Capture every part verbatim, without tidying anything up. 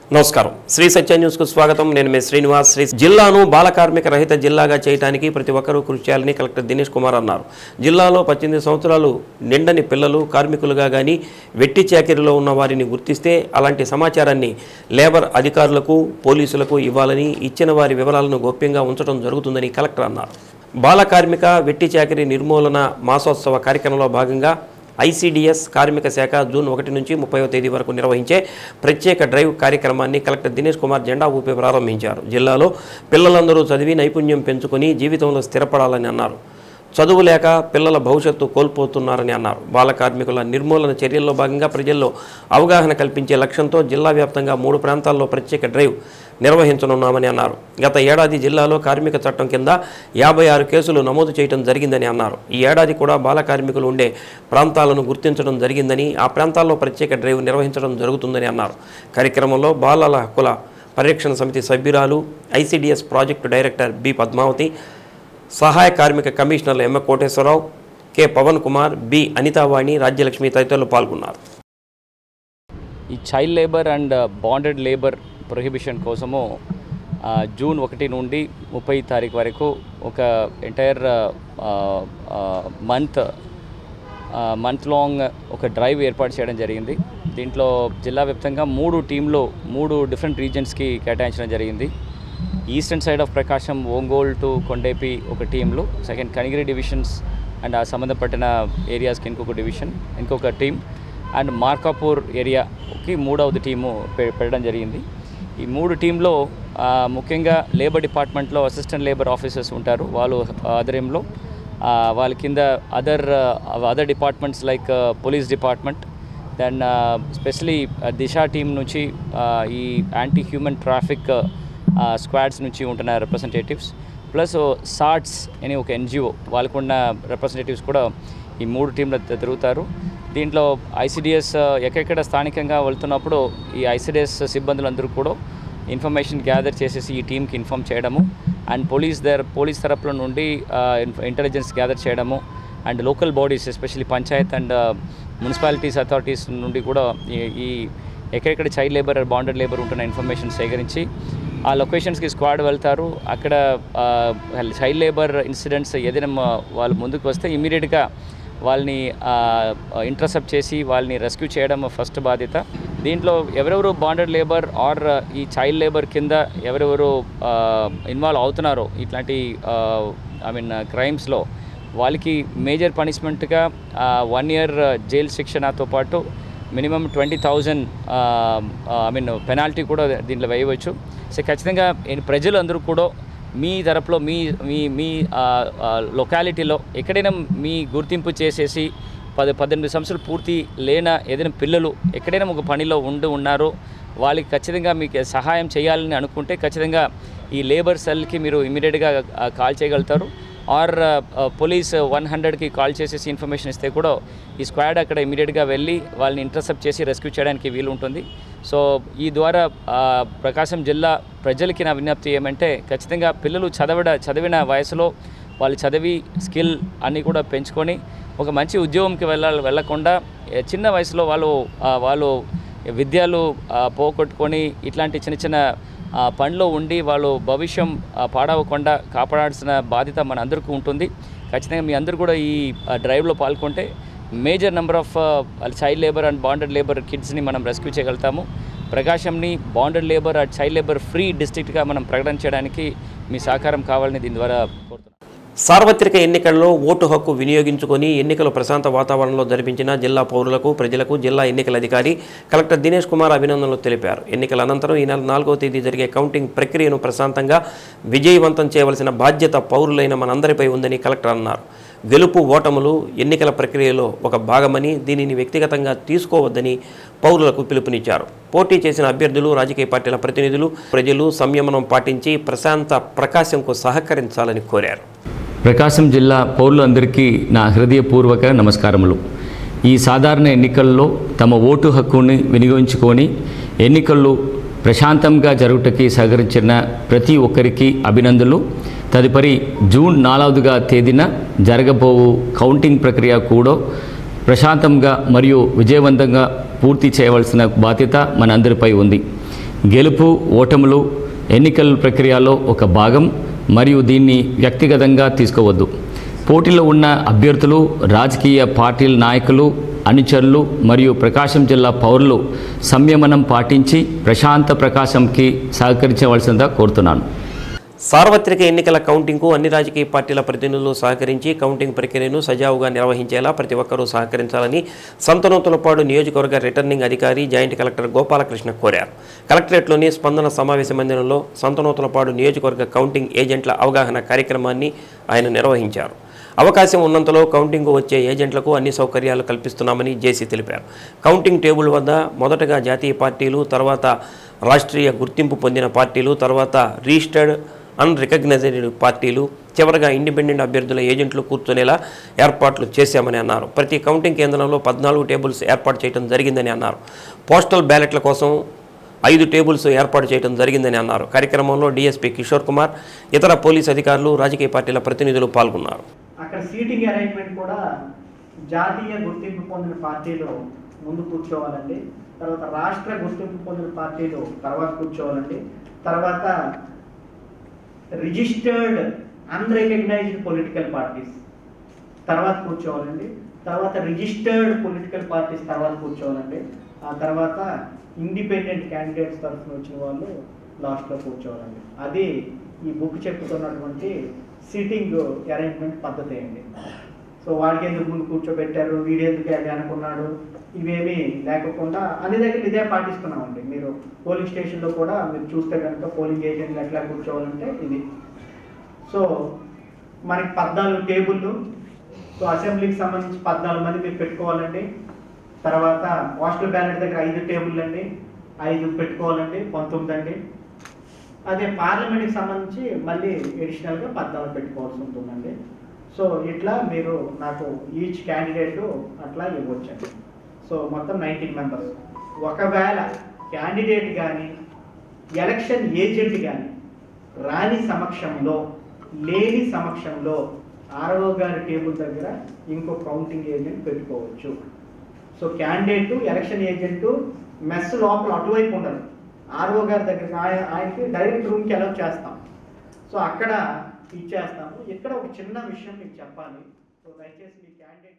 నమస్కారం శ్రీ సత్య న్యూస్ కు స్వాగతం నేను మే శ్రీనివాస్ శ్రీ జిల్లాను బాల కార్మిక రహిత జిల్లాగా చేయడానికి ప్రతి ఒక్కరూ కృషి చేయాలని కలెక్టర్ దినేష్ కుమార్ అన్నారు. జిల్లాలో పద్దెనిమిది సంవత్సరాలు నిండని పిల్లలు కార్మికులుగా గాని వెట్టి చాకిరీలో ఉన్న వారిని గుర్తిస్తే అలాంటి సమాచారాన్ని లేబర్ అధికారులకు పోలీసులకు ఇవ్వాలని ఇచ్చిన వారి వివరాలను గోప్యంగా ఉంచడం జరుగుతుందని కలెక్టర్ అన్నారు. బాల కార్మిక వెట్టి చాకిరీ నిర్మూలన మాసోత్సవ కార్యక్రమంలో భాగంగా ఐసీడీఎస్ కార్మిక శాఖ జూన్ ఒకటి నుంచి ముప్పైవ తేదీ వరకు నిర్వహించే ప్రత్యేక డ్రైవ్ కార్యక్రమాన్ని కలెక్టర్ దినేష్ కుమార్ జెండా ఊపి ప్రారంభించారు. జిల్లాలో పిల్లలందరూ చదివి నైపుణ్యం పెంచుకొని జీవితంలో స్థిరపడాలని అన్నారు. చదువు లేక పిల్లల భవిష్యత్తు కోల్పోతున్నారని అన్నారు. బాల కార్మికుల నిర్మూలన చర్యల్లో భాగంగా ప్రజల్లో అవగాహన కల్పించే లక్ష్యంతో జిల్లా వ్యాప్తంగా మూడు ప్రాంతాల్లో ప్రత్యేక డ్రైవ్ నిర్వహించనున్నామని అన్నారు. గత ఏడాది జిల్లాలో కార్మిక చట్టం కింద యాభై ఆరు కేసులు నమోదు చేయడం జరిగిందని అన్నారు. ఈ ఏడాది కూడా బాల కార్మికులు ఉండే ప్రాంతాలను గుర్తించడం జరిగిందని ఆ ప్రాంతాల్లో ప్రత్యేక డ్రైవ్ నిర్వహించడం జరుగుతుందని అన్నారు. కార్యక్రమంలో బాలల హక్కుల పరిరక్షణ సమితి సభ్యురాలు ICDS project director B Padmavathi, సహాయ కార్మిక కమిషనర్లు M Koteswararao, K Pavan Kumar, B Anithavani, Rajyalakshmi తదితరులు పాల్గొన్నారు. ఈ child labour and bonded labour prohibition కోసము జూన్ ఒకటి నుండి ముప్పై తారీఖు వరకు ఒక ఎంటైర్ మంత్ మంత్ లాంగ్ ఒక డ్రైవ్ ఏర్పాటు చేయడం జరిగింది. దీంట్లో జిల్లా వ్యాప్తంగా మూడు టీంలు మూడు డిఫరెంట్ రీజన్స్కి కేటాయించడం జరిగింది. Eastern side of Prakasam, Ongole to Kondepi ఒక టీంలు, సెకండ్ కనిగిరి డివిజన్స్ అండ్ ఆ సంబంధపడిన ఏరియాస్కి ఇంకొక డివిజన్ ఇంకొక టీం, అండ్ మార్కాపూర్ ఏరియాకి మూడవది టీము పెట్టడం జరిగింది. ఈ మూడు టీంలో ముఖ్యంగా లేబర్ డిపార్ట్మెంట్లో అసిస్టెంట్ లేబర్ ఆఫీసర్స్ ఉంటారు, వాళ్ళు ఆధ్వర్యంలో వాళ్ళ కింద other other departments like police department, then specially Disha team నుంచి ఈ యాంటీ హ్యూమన్ ట్రాఫిక్ స్క్వాడ్స్ నుంచి ఉంటున్న రిప్రజెంటేటివ్స్, ప్లస్ సాట్స్ అనే ఒక ఎన్జిఓ వాళ్ళకున్న రిప్రజెంటేటివ్స్ కూడా ఈ మూడు టీంలు తిరుగుతారు. దీంట్లో ఐసీడీఎస్ ఎక్కడెక్కడ స్థానికంగా వెళ్తున్నప్పుడు ఈ ఐసీడీఎస్ సిబ్బందులందరూ కూడా ఇన్ఫర్మేషన్ గ్యాదర్ చేసేసి ఈ టీంకి ఇన్ఫామ్ చేయడము, అండ్ పోలీస్ దర్ పోలీస్ తరపుల నుండి ఇంటెలిజెన్స్ గ్యాదర్ చేయడము, and local bodies especially panchayat and municipalities authorities నుండి కూడా ఈ ఎక్కడెక్కడ చైల్డ్ లేబర్ బాండెడ్ లేబర్ ఉంటున్న ఇన్ఫర్మేషన్ సేకరించి ఆ లొకేషన్స్కి స్క్వాడ్ వెళ్తారు. అక్కడ చైల్డ్ లేబర్ ఇన్సిడెంట్స్ ఏదైనా వాళ్ళు ముందుకు వస్తే ఇమీడియట్గా వాళ్ళని ఇంటర్సెప్ట్ చేసి వాళ్ళని రెస్క్యూ చేయడం ఫస్ట్ బాధ్యత. దీంట్లో ఎవరెవరు బాండెడ్ లేబర్ ఆర్ ఈ చైల్డ్ లేబర్ కింద ఎవరెవరు ఇన్వాల్వ్ అవుతున్నారో ఇట్లాంటి ఐ మీన్ క్రైమ్స్లో వాళ్ళకి మేజర్ పనిష్మెంట్గా వన్ ఇయర్ జైలు శిక్షణతో పాటు minimum twenty thousand I mean penalty కూడా దీంట్లో వేయవచ్చు. సో ఖచ్చితంగా ప్రజలు అందరూ కూడా మీ తరపులో మీ మీ మీ లొకాలిటీలో ఎక్కడైనా మీ గుర్తింపు చేసేసి పది పద్దెనిమిది సంవత్సరాలు పూర్తి లేన ఏదైనా పిల్లలు ఎక్కడైనా ఒక పనిలో ఉండి ఉన్నారో వాళ్ళకి ఖచ్చితంగా మీకు సహాయం చేయాలని అనుకుంటే ఖచ్చితంగా ఈ లేబర్ సెల్కి మీరు ఇమీడియట్గా కాల్ చేయగలుగుతారు. ఆర్ పోలీస్ వన్ హండ్రెడ్కి కాల్ చేసేసి ఇన్ఫర్మేషన్ ఇస్తే కూడా ఈ స్క్వాడ్ అక్కడ ఇమీడియట్గా వెళ్ళి వాళ్ళని ఇంటర్సెప్ట్ చేసి రెస్క్యూ చేయడానికి వీలు ఉంటుంది. సో ఈ ద్వారా ప్రకాశం జిల్లా ప్రజలకి నా విజ్ఞప్తి ఏమంటే ఖచ్చితంగా పిల్లలు చదవడ చదివిన వయసులో వాళ్ళు చదివి స్కిల్ అన్నీ కూడా పెంచుకొని ఒక మంచి ఉద్యోగంకి వెళ్ళాలి వెళ్ళకుండా చిన్న వయసులో వాళ్ళు వాళ్ళు విద్యలు పోగొట్టుకొని ఇట్లాంటి చిన్న చిన్న పనిలో ఉండి వాళ్ళు భవిష్యం పాడవకుండా కాపాడాల్సిన బాధ్యత మన అందరికీ ఉంటుంది. ఖచ్చితంగా మీ అందరూ కూడా ఈ డ్రైవ్లో పాల్గొంటే major number of child labour and bonded labour కిడ్స్ని మనం రెస్క్యూ చేయగలుగుతాము. ప్రకాశంని bonded labour and child labour free డిస్ట్రిక్ట్గా మనం ప్రకటించడానికి మీ సహకారం కావాలని దీని ద్వారా కోరుతున్నాను. సార్వత్రిక ఎన్నికల్లో ఓటు హక్కు వినియోగించుకొని ఎన్నికలు ప్రశాంత వాతావరణంలో జరిపించిన జిల్లా పౌరులకు ప్రజలకు జిల్లా ఎన్నికల అధికారి కలెక్టర్ దినేష్ కుమార్ అభినందనలు తెలిపారు. ఎన్నికల అనంతరం ఈ నెల నాలుగవ తేదీ జరిగే కౌంటింగ్ ప్రక్రియను ప్రశాంతంగా విజయవంతం చేయవలసిన బాధ్యత పౌరులైన మనందరిపై ఉందని కలెక్టర్ అన్నారు. గెలుపు ఓటములు ఎన్నికల ప్రక్రియలో ఒక భాగమని దీనిని వ్యక్తిగతంగా తీసుకోవద్దని పౌరులకు పిలుపునిచ్చారు. పోటీ చేసిన అభ్యర్థులు, రాజకీయ పార్టీల ప్రతినిధులు, ప్రజలు సంయమనం పాటించి ప్రశాంత ప్రకాశంకు సహకరించాలని కోరారు. ప్రకాశం జిల్లా పౌరులందరికీ నా హృదయపూర్వక నమస్కారములు. ఈ సాధారణ ఎన్నికల్లో తమ ఓటు హక్కుని వినియోగించుకొని ఎన్నికలు ప్రశాంతంగా జరుగుటకి సహకరించిన ప్రతి ఒక్కరికి అభినందనలు. తదుపరి జూన్ నాలుగవ తేదీన జరగబోవు కౌంటింగ్ ప్రక్రియ కూడా ప్రశాంతంగా మరియు విజయవంతంగా పూర్తి చేయవలసిన బాధ్యత మనందరిపై ఉంది. గెలుపు ఓటములు ఎన్నికల ప్రక్రియలో ఒక భాగం మరియు దీన్ని వ్యక్తిగతంగా తీసుకోవద్దు. పోటీలో ఉన్న అభ్యర్థులు, రాజకీయ పార్టీల నాయకులు, అనుచరులు మరియు ప్రకాశం జిల్లా పౌరులు సంయమనం పాటించి ప్రశాంత ప్రకాశంకి సహకరించవలసిందిగా కోరుతున్నాను. సార్వత్రిక ఎన్నికల కౌంటింగ్కు అన్ని రాజకీయ పార్టీల ప్రతినిధులు సహకరించి కౌంటింగ్ ప్రక్రియను సజావుగా నిర్వహించేలా ప్రతి ఒక్కరూ సహకరించాలని సంతనూతలపాడు నియోజకవర్గ రిటర్నింగ్ అధికారి జాయింట్ కలెక్టర్ గోపాలకృష్ణ కోరారు. కలెక్టరేట్లోని స్పందన సమావేశ మందిరంలో సంతనూతలపాడు నియోజకవర్గ కౌంటింగ్ ఏజెంట్ల అవగాహన కార్యక్రమాన్ని ఆయన నిర్వహించారు. అవకాశం ఉన్నంతలో కౌంటింగ్కు వచ్చే ఏజెంట్లకు అన్ని సౌకర్యాలు కల్పిస్తున్నామని జేసీ తెలిపారు. కౌంటింగ్ టేబుల్ వద్ద మొదటగా జాతీయ పార్టీలు, తర్వాత రాష్ట్రీయ గుర్తింపు పొందిన పార్టీలు, తర్వాత రిజిస్టర్డ్ అన్రికగ్నైజ్డ్ పార్టీలు, చివరగా ఇండిపెండెంట్ అభ్యర్థుల ఏజెంట్లు కూర్చునేలా ఏర్పాట్లు చేశామని అన్నారు. ప్రతి కౌంటింగ్ కేంద్రంలో పద్నాలుగు టేబుల్స్ ఏర్పాటు చేయడం జరిగిందని అన్నారు. పోస్టల్ బ్యాలెట్ల కోసం ఐదు టేబుల్స్ ఏర్పాటు చేయడం జరిగిందని అన్నారు. కార్యక్రమంలో డీఎస్పీ కిషోర్ కుమార్, ఇతర పోలీస్ అధికారులు, రాజకీయ పార్టీల ప్రతినిధులు పాల్గొన్నారు. అక్కడ సీటింగ్ అరేంజ్మెంట్ కూడా జాతీయ గుర్తింపు పొందిన పార్టీలు ముందు కూర్చోవాలండి, తర్వాత రాష్ట్ర గుర్తింపు పొందిన పార్టీలు తర్వాత కూర్చోవాలండి, తర్వాత రిజిస్టర్డ్ అన్రికగ్నైజ్డ్ పొలిటికల్ పార్టీస్ తర్వాత కూర్చోవాలండి, తర్వాత రిజిస్టర్డ్ పొలిటికల్ పార్టీస్ తర్వాత కూర్చోవాలండి, ఆ తర్వాత ఇండిపెండెంట్ క్యాండిడేట్స్ తరఫున వచ్చిన వాళ్ళు లాస్ట్లో కూర్చోవాలండి. అది ఈ బుక్ చెప్పుతున్నటువంటి సీటింగ్ అరేంజ్మెంట్ పద్ధతి అండి. సో వాడికి ఎందుకు ముందు కూర్చోబెట్టారు, వీడు ఎందుకు అది అనుకున్నాడు, ఇవేమీ లేకుండా అన్ని దగ్గర ఇదే పాటిస్తున్నామండి. మీరు పోలింగ్ స్టేషన్లో కూడా మీరు చూస్తే కనుక పోలింగ్ ఏజెంట్లు ఎట్లా కూర్చోవాలంటే ఇది. సో మనకి పద్నాలుగు టేబుళ్ళు, సో అసెంబ్లీకి సంబంధించి పద్నాలుగు మంది మీరు పెట్టుకోవాలండి. తర్వాత పోస్టల్ బ్యాలెట్ దగ్గర ఐదు టేబుల్ అండి, ఐదు పెట్టుకోవాలండి, పంతొమ్మిది అండి. అదే పార్లమెంట్కి సంబంధించి మళ్ళీ ఎడిషనల్గా పద్నాలుగు పెట్టుకోవాల్సి ఉంటుందండి. సో ఇట్లా మీరు నాకు ఈచ్ క్యాండిడేటు అట్లా ఇవ్వచ్చండి. సో మొత్తం నైన్టీన్ మెంబర్స్. ఒకవేళ క్యాండిడేట్ కానీ ఎలక్షన్ ఏజెంట్ కానీ రాని సమక్షంలో, లేని సమక్షంలో ఆర్ఓ గారి టేబుల్ దగ్గర ఇంకో కౌంటింగ్ ఏజెంట్ పెట్టుకోవచ్చు. సో క్యాండిడేటు, ఎలక్షన్ ఏజెంటు మెస్ లోపల అటువైపు ఉండదు, ఆర్ఓ గారి దగ్గర ఆయన ఆయనకి డైరెక్ట్ రూమ్కి అలౌ చేస్తాం. సో అక్కడ ఇచ్చేస్తాము. ఇక్కడ ఒక చిన్న విషయం మీకు చెప్పాలి. సో దయచేసి మీ క్యాండిడేట్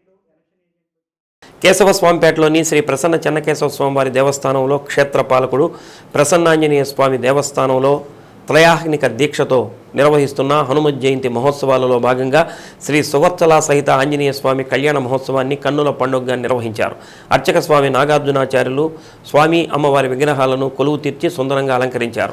కేశవస్వామిపేటలోని శ్రీ ప్రసన్న చెన్నకేశవ స్వామివారి దేవస్థానంలో క్షేత్రపాలకుడు ప్రసన్నాంజనేయ స్వామి దేవస్థానంలో త్రయాహ్నిక దీక్షతో నిర్వహిస్తున్న హనుమత్ జయంతి మహోత్సవాలలో భాగంగా శ్రీ సువర్చల సహిత ఆంజనేయ స్వామి కళ్యాణ మహోత్సవాన్ని కన్నుల పండుగగా నిర్వహించారు. అర్చక స్వామి నాగార్జునాచార్యులు స్వామి అమ్మవారి విగ్రహాలను కొలువు తీర్చి సుందరంగా అలంకరించారు.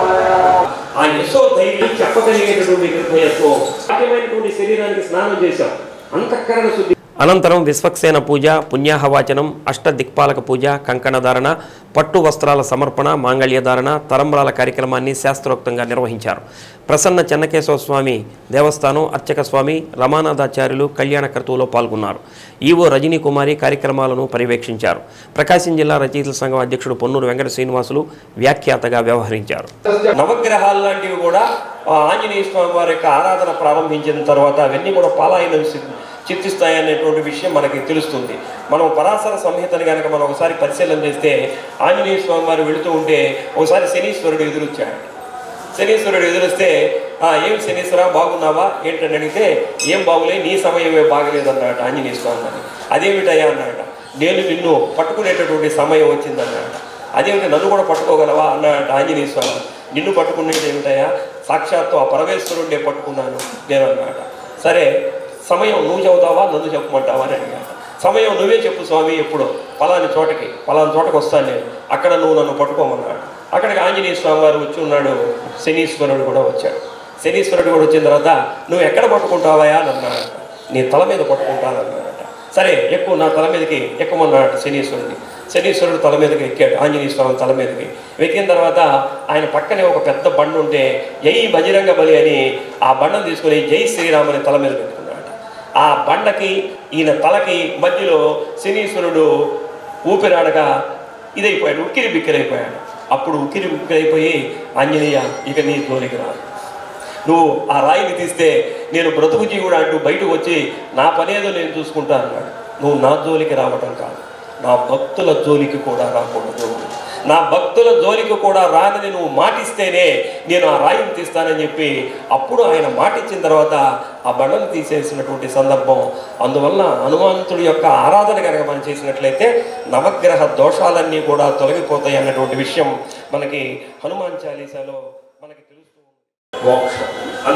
అనంతరం విశ్వక్సేన పూజ, పుణ్యాహవాచనం, అష్టదిక్పాలక పూజ, కంకణధారణ, పట్టు వస్త్రాల సమర్పణ, మాంగళ్యధారణ, తరంబరాల కార్యక్రమాన్ని శాస్త్రోక్తంగా నిర్వహించారు. ప్రసన్న చెన్నకేశవ స్వామి దేవస్థానం అర్చక స్వామి రమానాథాచార్యులు కళ్యాణ క్రతువులో పాల్గొన్నారు. ఈవో రజనీ కుమారి కార్యక్రమాలను పర్యవేక్షించారు. ప్రకాశం జిల్లా రచయితల సంఘం అధ్యక్షుడు పొన్నూరు వెంకట శ్రీనివాసులు వ్యాఖ్యాతగా వ్యవహరించారు. నవగ్రహాలు లాంటివి కూడా ఆంజనేయ స్వామి వారి యొక్క ఆరాధన ప్రారంభించిన తర్వాత అవన్నీ కూడా పాలాయనం చిత్తిస్తాయనేటువంటి విషయం మనకి తెలుస్తుంది. మనం పరాశర సంహితను కనుక మనం ఒకసారి పరిశీలన చేస్తే ఆంజనేయ స్వామి వారు వెళుతూ ఉంటే ఒకసారి శనీశ్వరుడు ఎదురొచ్చాడు. శనీశ్వరుడు ఎదురొస్తే ఏం శనీశ్వర బాగున్నావా ఏంటని అడిగితే ఏం బాగులే, నీ సమయమే బాగలేదు అన్నాడు ఆంజనేయ స్వామి అని. అదేమిటయ్యా అన్నాడు, నేను నిన్ను పట్టుకునేటటువంటి సమయం వచ్చిందన్నాడు. అదేమిటి నన్ను కూడా పట్టుకోగలవా అన్నాడు ఆంజనేయ స్వామి. నిన్ను పట్టుకునేది ఏమిటయ్యా, సాక్షాత్తు ఆ పరమేశ్వరుడే పట్టుకున్నాను నేను అన్నాడు. సరే సమయం నువ్వు చెబుతావా నన్ను చెప్పమంటావా అని అడిగాడు. సమయం నువ్వే చెప్పు స్వామి, ఎప్పుడు పలాని చోటకి పలాని చోటకి వస్తాను నేను, అక్కడ నువ్వు నన్ను పట్టుకోమన్నాడు. అక్కడికి ఆంజనేయ స్వామి వారు వచ్చి ఉన్నాడు. శనీశ్వరుడు కూడా వచ్చాడు. శనీశ్వరుడు కూడా వచ్చిన తర్వాత నువ్వు ఎక్కడ పట్టుకుంటావా అని అన్నాడు. నీ తల మీద పట్టుకుంటానన్నాడట. సరే ఎక్కువ నా తల మీదకి ఎక్కమన్నాడు శనీశ్వరుడిని. శనీశ్వరుడు తల మీదకి ఎక్కాడు ఆంజనేయ స్వామి తల మీదకి. ఎక్కిన తర్వాత ఆయన పక్కనే ఒక పెద్ద బండ ఉంటే జై బజరంగ బలి అని ఆ బండను తీసుకుని జై శ్రీరామ్ అని తల మీద పెట్టుకున్నాడు. ఆ బండకి ఈయన తలకి మధ్యలో శనీశ్వరుడు ఊపిరాడగా ఇదైపోయాడు, ఉక్కిరి బిక్కిరైపోయాడు. అప్పుడు ఉక్కిరి బిక్కిరైపోయి ఆంజనేయ ఇక నీ జోలికి రాదు, నువ్వు ఆ రాయిని తీస్తే నేను బ్రతుకు జీవుడు అంటూ బయటకు వచ్చి నా పనేదో నేను చూసుకుంటా అన్నాడు. నువ్వు నా జోలికి రావటం కాదు, నా భక్తుల జోలికి కూడా రాకూడదు. నా భక్తుల జోలికి కూడా రానని నువ్వు మాటిస్తేనే నేను ఆ రాయిని తీస్తానని చెప్పి అప్పుడు ఆయన మాటిచ్చిన తర్వాత ఆ బండను తీసేసినటువంటి సందర్భం. అందువల్ల హనుమంతుడి యొక్క ఆరాధన కనుక మనం చేసినట్లయితే నవగ్రహ దోషాలన్నీ కూడా తొలగిపోతాయి అన్నటువంటి విషయం మనకి హనుమాన్ చాలీసాలో మనకి తెలుస్తూ మోక్షం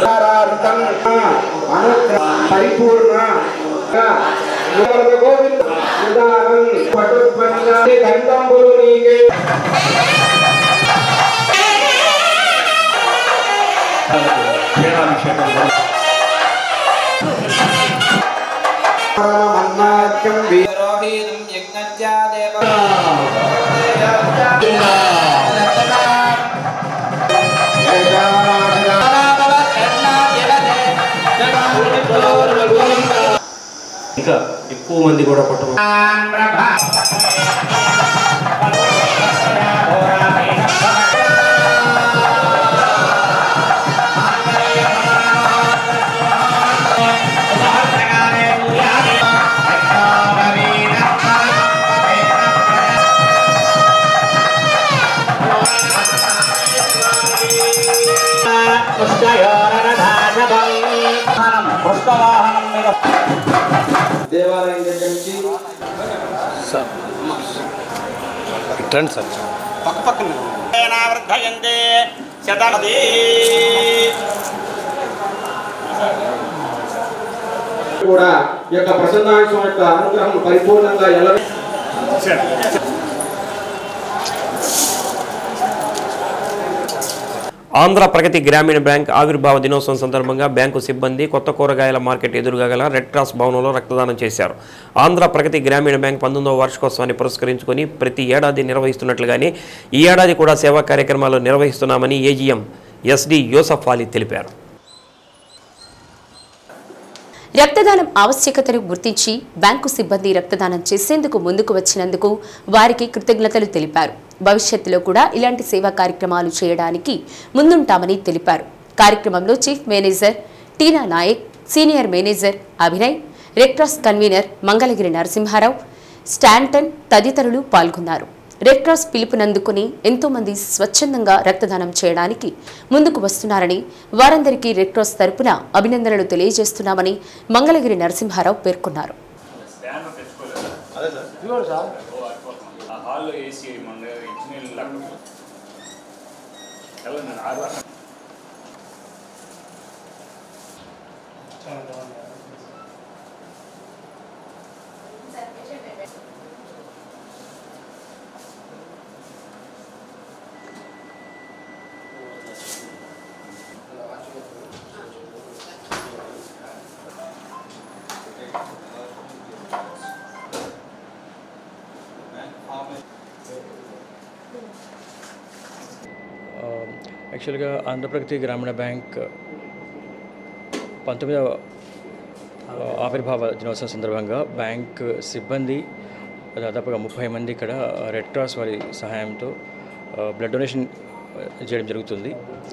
పరిపూర్ణ గోవింద ఇంకా ఎక్కువ మంది కూడా పట్టు దేవాలయం దగ్గర నుంచి రండి సార్ పక్క పక్కన కూడా ఈ యొక్క ప్రసన్నాంశం యొక్క అనుగ్రహం పరిపూర్ణంగా ఎలా ఆంధ్ర ప్రగతి గ్రామీణ బ్యాంక్ ఆవిర్భావ దినోత్సవం సందర్భంగా బ్యాంకు సిబ్బంది కొత్త కూరగాయల మార్కెట్ ఎదురుగా గల రెడ్ క్రాస్ భవనంలో రక్తదానం చేశారు. ఆంధ్ర ప్రగతి గ్రామీణ బ్యాంక్ పంతొమ్మిదవ వార్షికోత్సవాన్ని పురస్కరించుకొని ప్రతి ఏడాది నిర్వహిస్తున్నట్లుగానే ఈ ఏడాది కూడా సేవా కార్యక్రమాలు నిర్వహిస్తున్నామని ఏజీఎం ఎస్డి యూసఫ్ అలీ తెలిపారు. రక్తదానం ఆవశ్యకతను గుర్తించి బ్యాంకు సిబ్బంది రక్తదానం చేసేందుకు ముందుకు వచ్చినందుకు వారికి కృతజ్ఞతలు తెలిపారు. భవిష్యత్తులో కూడా ఇలాంటి సేవా కార్యక్రమాలు చేయడానికి ముందుంటామని తెలిపారు. కార్యక్రమంలో chief manager Tina Nayak, senior manager Abhinay, red cross convener Mangalagiri Narasimharao, Stanton తదితరులు పాల్గొన్నారు. రెడ్ క్రాస్ పిలుపునందుకుని ఎంతో మంది స్వచ్ఛందంగా రక్తదానం చేయడానికి ముందుకు వస్తున్నారని, వారందరికీ రెడ్ క్రాస్ తరపున అభినందనలు తెలియజేస్తున్నామని మంగళగిరి నరసింహారావు పేర్కొన్నారు. యాక్చువల్గా ఆంధ్రప్రగతి గ్రామీణ బ్యాంక్ పంతొమ్మిదవ ఆవిర్భావ దినోత్సవం సందర్భంగా బ్యాంక్ సిబ్బంది దాదాపుగా ముప్పై మంది ఇక్కడ రెడ్ క్రాస్ వారి సహాయంతో బ్లడ్ డొనేషన్ చేయడం జరుగుతుంది.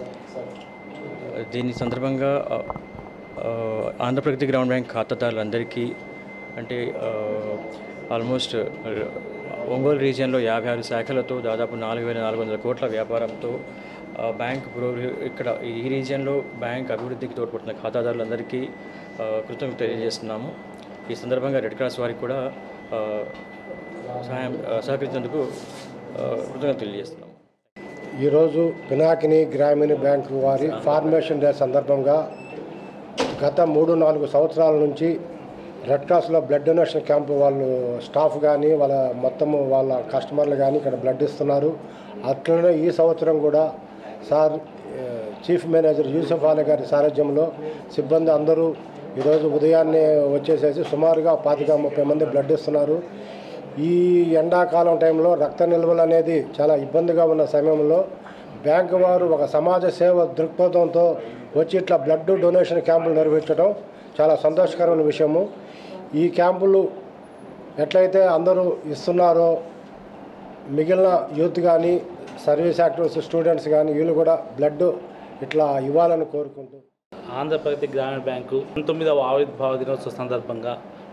దీని సందర్భంగా ఆంధ్రప్రగతి గ్రామీణ బ్యాంక్ ఖాతాదారులందరికీ అంటే ఆల్మోస్ట్ ఒంగోలు రీజియన్లో యాభై ఆరు శాఖలతో దాదాపు నాలుగు వేల నాలుగు వందల కోట్ల వ్యాపారంతో బ్యాంక్ పురోగతి ఇక్కడ ఈ రీజియన్లో బ్యాంక్ అభివృద్ధికి తోడ్పడుతున్న ఖాతాదారులందరికీ కృతజ్ఞతలు తెలియజేస్తున్నాము. ఈ సందర్భంగా రెడ్ క్రాస్ వారికి కూడా సహాయం సహకరించేందుకు కృతజ్ఞతలు తెలియజేస్తున్నాము. ఈరోజు పినాకిని గ్రామీణ బ్యాంకు వారి ఫార్మేషన్ డే సందర్భంగా గత మూడు నాలుగు సంవత్సరాల నుంచి రెడ్ క్రాస్లో బ్లడ్ డొనేషన్ క్యాంపు వాళ్ళు స్టాఫ్ కానీ వాళ్ళ మొత్తము వాళ్ళ కస్టమర్లు కానీ ఇక్కడ బ్లడ్ ఇస్తున్నారు. అట్లనే ఈ సంవత్సరం కూడా sir chief manager Yusuf Ali గారి సారథ్యంలో సిబ్బంది అందరూ ఈరోజు ఉదయాన్నే వచ్చేసేసి సుమారుగా పాతిక ముప్పై మంది బ్లడ్ ఇస్తున్నారు. ఈ ఎండాకాలం టైంలో రక్త నిల్వలు అనేది చాలా ఇబ్బందిగా ఉన్న సమయంలో బ్యాంకు వారు ఒక సమాజ సేవ దృక్పథంతో వచ్చి ఇట్లా బ్లడ్ డొనేషన్ క్యాంపులు నిర్వహించడం చాలా సంతోషకరమైన విషయము. ఈ క్యాంపులు ఎట్లయితే అందరూ ఇస్తున్నారో మిగిలిన యూత్ కానీ సర్వీస్ యాక్టివ్స్ స్టూడెంట్స్ కానీ వీళ్ళు కూడా బ్లడ్ ఇట్లా ఇవ్వాలని కోరుకుంటూ ఆంధ్రప్రగతి గ్రామీణ బ్యాంకు పంతొమ్మిదవ ఆవిర్భావ దినోత్సవ సందర్భంగా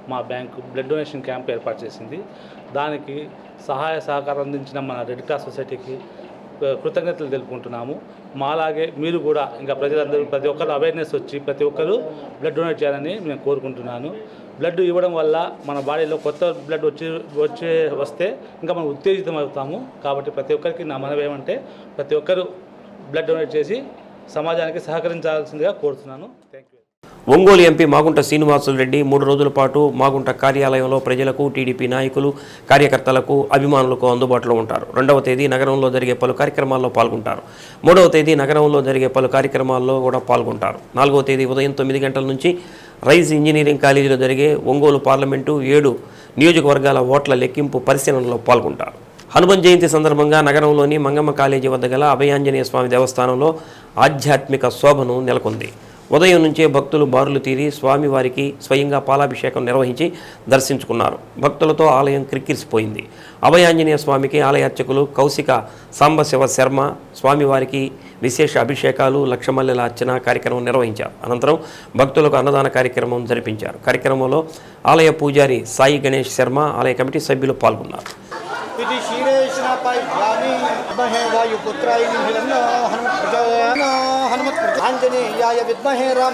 మా బ్యాంకు బ్లడ్ డొనేషన్ క్యాంప్ ఏర్పాటు చేసింది. దానికి సహాయ సహకారం అందించిన మన రెడ్ క్రాస్ సొసైటీకి కృతజ్ఞతలు తెలుపుకుంటున్నాము. మాలాగే మీరు కూడా ఇంకా ప్రజలందరూ ప్రతి ఒక్కరు అవేర్నెస్ వచ్చి ప్రతి ఒక్కరు బ్లడ్ డొనేట్ చేయాలని నేను కోరుకుంటున్నాను. బ్లడ్ ఇవ్వడం వల్ల మన బాడీలో కొత్త బ్లడ్ వచ్చి వచ్చే వస్తే ఇంకా మనం ఉత్తేజితం అవుతాము. కాబట్టి ప్రతి ఒక్కరికి నా మనవి ఏమంటే ప్రతి ఒక్కరు బ్లడ్ డొనేట్ చేసి సమాజానికి సహకరించాల్సిందిగా కోరుతున్నాను. Thank you. Ongole MP Magunta Srinivasulu Reddy మూడు రోజుల పాటు మాగుంట కార్యాలయంలో ప్రజలకు, టీడీపీ నాయకులు, కార్యకర్తలకు, అభిమానులకు అందుబాటులో ఉంటారు. రెండవ తేదీ నగరంలో జరిగే పలు కార్యక్రమాల్లో పాల్గొంటారు. మూడవ తేదీ నగరంలో జరిగే పలు కార్యక్రమాల్లో కూడా పాల్గొంటారు. నాలుగవ తేదీ ఉదయం తొమ్మిది గంటల నుంచి రైస్ ఇంజనీరింగ్ కాలేజీలో జరిగే ఒంగోలు పార్లమెంటు ఏడు నియోజకవర్గాల ఓట్ల లెక్కింపు పరిశీలనలో పాల్గొంటారు. హనుమాన్ జయంతి సందర్భంగా నగరంలోని మంగమ్మ కాలేజీ వద్ద గల అభయాంజనేయ స్వామి దేవస్థానంలో ఆధ్యాత్మిక శోభను నెలకొంది. ఉదయం నుంచే భక్తులు బారులు తీరి స్వామివారికి స్వయంగా పాలాభిషేకం నిర్వహించి దర్శించుకున్నారు. భక్తులతో ఆలయం క్రిక్కిరిసిపోయింది. అభయాంజనేయ స్వామికి ఆలయ అర్చకులు కౌశిక సాంబశివ శర్మ స్వామివారికి విశేష అభిషేకాలు, లక్షమల్లెల అర్చన కార్యక్రమం నిర్వహించారు. అనంతరం భక్తులకు అన్నదాన కార్యక్రమం జరిపించారు. కార్యక్రమంలో ఆలయ పూజారి సాయి గణేష్ శర్మ, ఆలయ కమిటీ సభ్యులు పాల్గొన్నారు. ఆంజనేయాయ విద్మహే రామ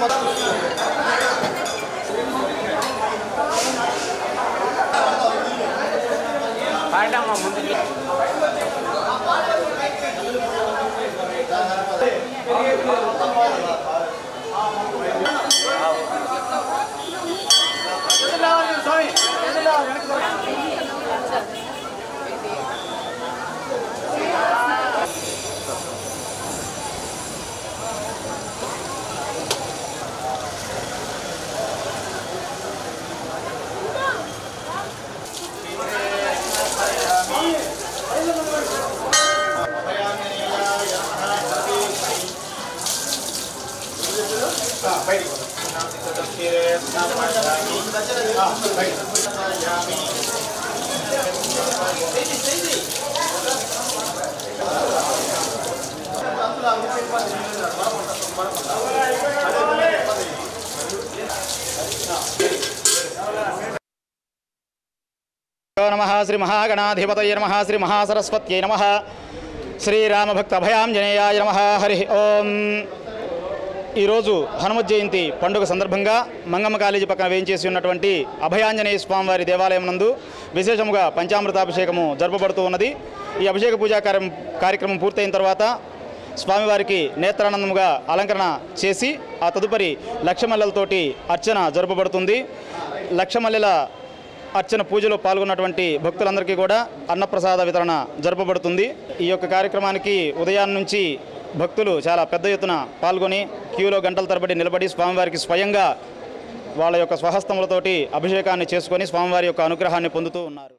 నమః శ్రీ మహాగణాధిపతయే నమః శ్రీ మహాసరస్వత్యై నమః శ్రీరామభక్త అభయాంజనేయాయ నమః. హరి ఓం. ఈరోజు హనుమత్ జయంతి పండుగ సందర్భంగా మంగమ్మ కాలేజీ పక్కన వేయించేసి ఉన్నటువంటి అభయాంజనేయ స్వామివారి దేవాలయం నందు విశేషముగా పంచామృతాభిషేకము జరపబడుతూ ఉన్నది. ఈ అభిషేక పూజా కార్యం కార్యక్రమం పూర్తయిన తర్వాత స్వామివారికి నేత్రానందముగా అలంకరణ చేసి ఆ తదుపరి లక్షమల్లెలతోటి అర్చన జరపబడుతుంది. లక్షమల్లెల అర్చన పూజలో పాల్గొన్నటువంటి భక్తులందరికీ కూడా అన్నప్రసాద వితరణ జరపబడుతుంది. ఈ యొక్క కార్యక్రమానికి ఉదయాన్నే నుంచి భక్తులు చాలా పెద్ద ఎత్తున పాల్గొని క్యూలో గంటల తరబడి నిలబడి స్వామివారికి స్వయంగా వాళ్ళ యొక్క స్వహస్తములతోటి అభిషేకాన్ని చేసుకొని స్వామివారి యొక్క అనుగ్రహాన్ని పొందుతూ ఉన్నారు.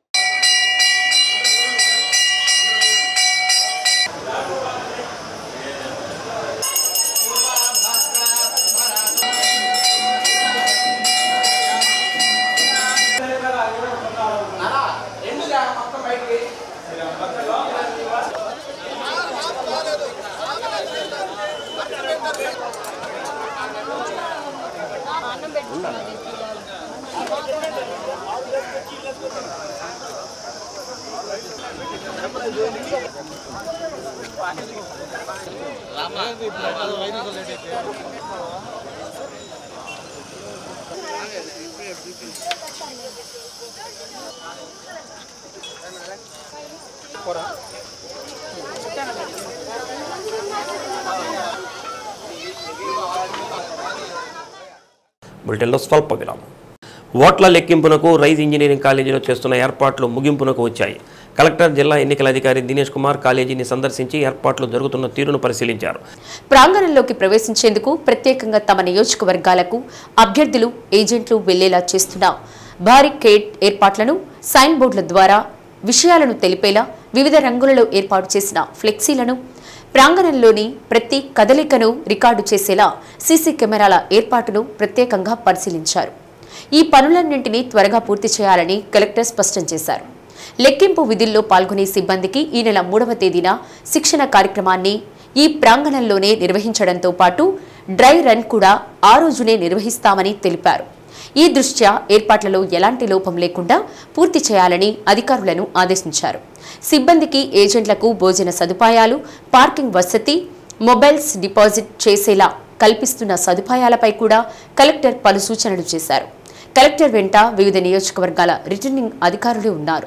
బులెటిన్లో స్వల్ప విరామం. ఓట్ల లెక్కింపునకు రైస్ ఇంజనీరింగ్ కాలేజీలో చేస్తున్న ఏర్పాట్లు ముగింపునకు వచ్చాయి. కలెక్టర్, జిల్లా ఎన్నికల అధికారి దినేష్ కుమార్ కాలేజీని సందర్శించి ఏర్పాట్లు జరుగుతున్న తీరును పరిశీలించారు. ప్రాంగణంలోకి ప్రవేశించేందుకు ప్రత్యేకంగా తమ నియోజకవర్గాలకు అభ్యర్థులు, ఏజెంట్లు వెళ్లేలా చేస్తున్న బారికేడ్ ఏర్పాట్లను, సైన్ బోర్డుల ద్వారా విషయాలను తెలిపేలా వివిధ రంగులలో ఏర్పాటు చేసిన ఫ్లెక్సీలను, ప్రాంగణంలోని ప్రతి కదలికను రికార్డు చేసేలా సీసీ కెమెరాల ఏర్పాటును ప్రత్యేకంగా పరిశీలించారు. ఈ పనులన్నింటినీ త్వరగా పూర్తి చేయాలని కలెక్టర్ స్పష్టం చేశారు. లెక్కింపు విధుల్లో పాల్గొనే సిబ్బందికి ఈ నెల మూడవ తేదీన శిక్షణ కార్యక్రమాన్ని ఈ ప్రాంగణంలోనే నిర్వహించడంతో పాటు డ్రై రన్ కూడా ఆ రోజునే నిర్వహిస్తామని తెలిపారు. ఈ దృష్ట్యా ఏర్పాట్లలో ఎలాంటి లోపం లేకుండా పూర్తి చేయాలని అధికారులను ఆదేశించారు. సిబ్బందికి, ఏజెంట్లకు భోజన సదుపాయాలు, పార్కింగ్ వసతి, మొబైల్స్ డిపాజిట్ చేసేలా కల్పిస్తున్న సదుపాయాలపై కూడా కలెక్టర్ పలు సూచనలు చేశారు. కలెక్టర్ వెంట వివిధ నియోజకవర్గాల రిటర్నింగ్ అధికారులు ఉన్నారు.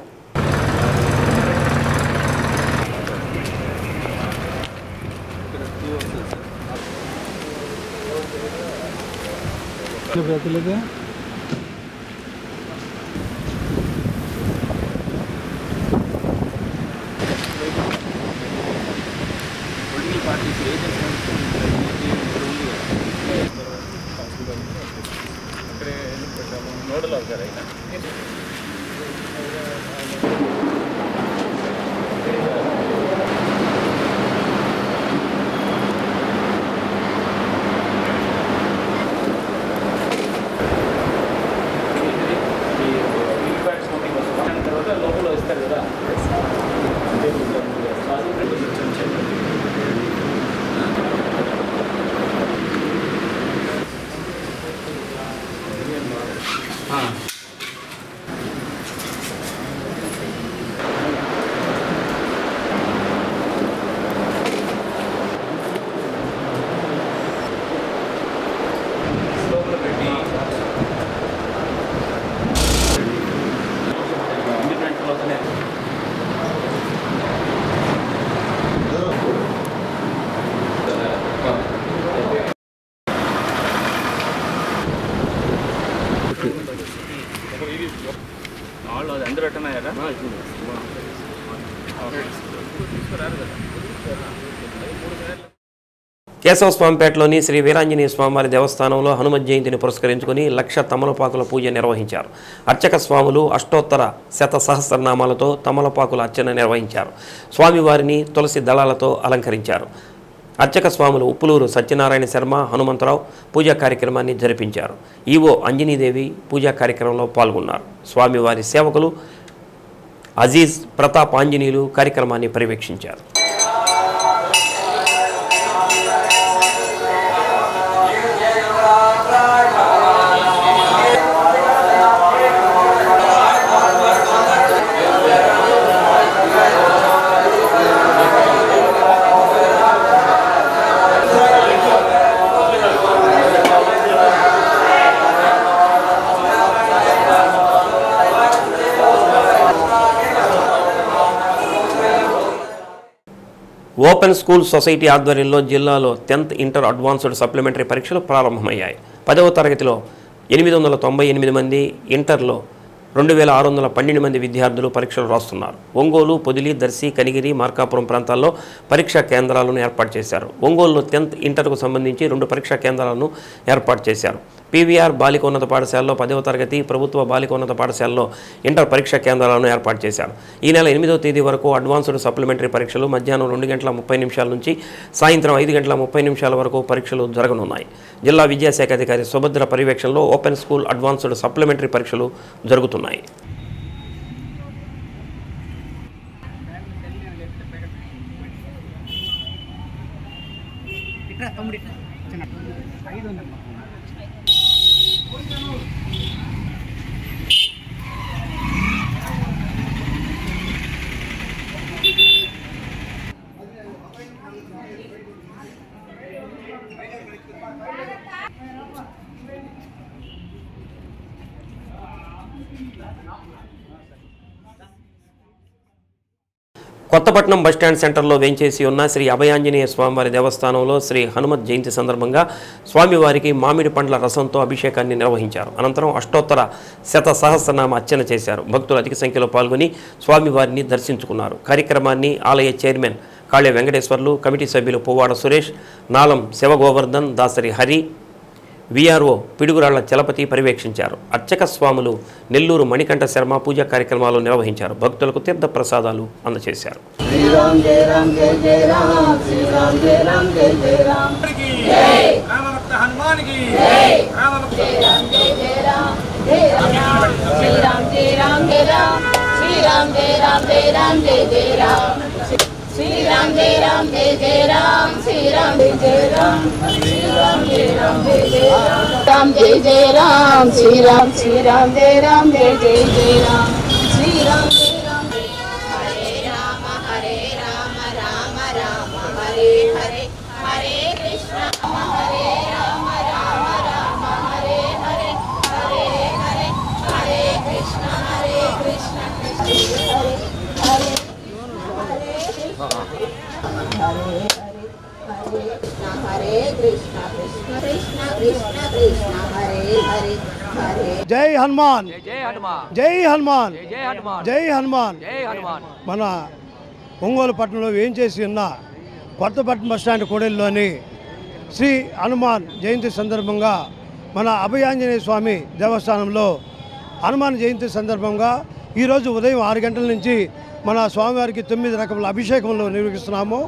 కేశవస్వామిపేటలోని శ్రీ వీరాంజనేయ స్వామివారి దేవస్థానంలో హనుమత్ జయంతిని పురస్కరించుకుని లక్ష తమలపాకుల పూజ నిర్వహించారు. అర్చక స్వాములు అష్టోత్తర శత సహస్రనామాలతో తమలపాకుల అర్చన నిర్వహించారు. స్వామివారిని తులసి దళాలతో అలంకరించారు. అర్చక స్వాములు ఉప్పులూరు సత్యనారాయణ శర్మ, హనుమంతరావు పూజా కార్యక్రమాన్ని జరిపించారు. ఈవో అంజనీదేవి పూజా కార్యక్రమంలో పాల్గొన్నారు. స్వామివారి సేవకులు అజీజ్, ప్రతాప్ ఆంజనేయులు కార్యక్రమాన్ని పర్యవేక్షించారు. ఓపెన్ స్కూల్ సొసైటీ ఆధ్వర్యంలో జిల్లాలో టెన్త్ ఇంటర్ అడ్వాన్స్డ్ సప్లిమెంటరీ పరీక్షలు ప్రారంభమయ్యాయి. పదవ తరగతిలో ఎనిమిది వందల తొంభై ఎనిమిది మంది, ఇంటర్లో రెండు వేల ఆరు వందల పన్నెండు మంది విద్యార్థులు పరీక్షలు రాస్తున్నారు. ఒంగోలు, పొదిలి, దర్శి, కనిగిరి, మార్కాపురం ప్రాంతాల్లో పరీక్షా కేంద్రాలను ఏర్పాటు చేశారు. ఒంగోలులో టెన్త్ ఇంటర్కు సంబంధించి రెండు పరీక్షా కేంద్రాలను ఏర్పాటు చేశారు. పీవీఆర్ బాలికోన్నత పాఠశాలలో పదవ తరగతి, ప్రభుత్వ బాలికోన్నత పాఠశాలలో ఇంటర్ పరీక్షా కేంద్రాలను ఏర్పాటు చేశారు. ఈ నెల ఎనిమిదవ తేదీ వరకు అడ్వాన్స్డ్ సప్లిమెంటరీ పరీక్షలు మధ్యాహ్నం రెండు గంటల ముప్పై నిమిషాల నుంచి సాయంత్రం ఐదు గంటల ముప్పై నిమిషాల వరకు పరీక్షలు జరగనున్నాయి. జిల్లా విద్యాశాఖ అధికారి సుభద్ర పర్యవేక్షణలో ఓపెన్ స్కూల్ అడ్వాన్స్డ్ సప్లిమెంటరీ పరీక్షలు జరుగుతున్నాయి. కొత్తపట్నం బస్టాండ్ సెంటర్లో వేంచేసి ఉన్న శ్రీ అభయాంజనేయ స్వామివారి దేవస్థానంలో శ్రీ హనుమత్ జయంతి సందర్భంగా స్వామివారికి మామిడి పండ్ల రసంతో అభిషేకాన్ని నిర్వహించారు. అనంతరం అష్టోత్తర శత సహస్రనామ అర్చన చేశారు. భక్తులు అధిక సంఖ్యలో పాల్గొని స్వామివారిని దర్శించుకున్నారు. కార్యక్రమాన్ని ఆలయ చైర్మన్ కాళే వెంకటేశ్వర్లు, కమిటీ సభ్యులు పువ్వాడ సురేష్, నాలం శివగోవర్ధన్, దాసరి హరి, విఆర్ఓ పిడుగురాళ్ల చలపతి పర్యవేక్షించారు. అర్చక స్వాములు నెల్లూరు మణికంఠ శర్మ పూజా కార్యక్రమాలు నిర్వహించారు. భక్తులకు తీర్థ ప్రసాదాలు అందజేశారు. శ్రీరామ్ జయ రామ్ జయ జయ రామ్ శ్రీరామ్ జయ రామ్ జయ జయ రామ్ శ్రీరామ్ राम जय राम श्री राम जय राम जय जय राम जय जय राम श्री राम श्री राम जय राम जय जय जय राम श्री राम जय राम हरे राम हरे राम राम राम हरे हरे हरे कृष्ण हरे राम राम राम हरे हरे हरे हरे हरे कृष्ण हरे कृष्ण कृष्ण हरे हरे हरे कृष्ण कृष्ण कृष्ण कृष्ण कृष्ण हरे हरे हरे जय हनुमान जय हनुमान जय हनुमान जय हनुमान जय हनुमान जय हनुमान మన ఒంగోలు పట్టణంలో ఏం చేసి ఉన్న కొత్తపట్నం బస్టాండ్ కూడలిలోని శ్రీ హనుమాన్ జయంతి సందర్భంగా మన అభయాంజనేయ స్వామి దేవస్థానంలో హనుమాన్ జయంతి సందర్భంగా ఈరోజు ఉదయం ఆరు గంటల నుంచి మన స్వామివారికి తొమ్మిది రకముల అభిషేకంలో నిర్వహిస్తున్నాము.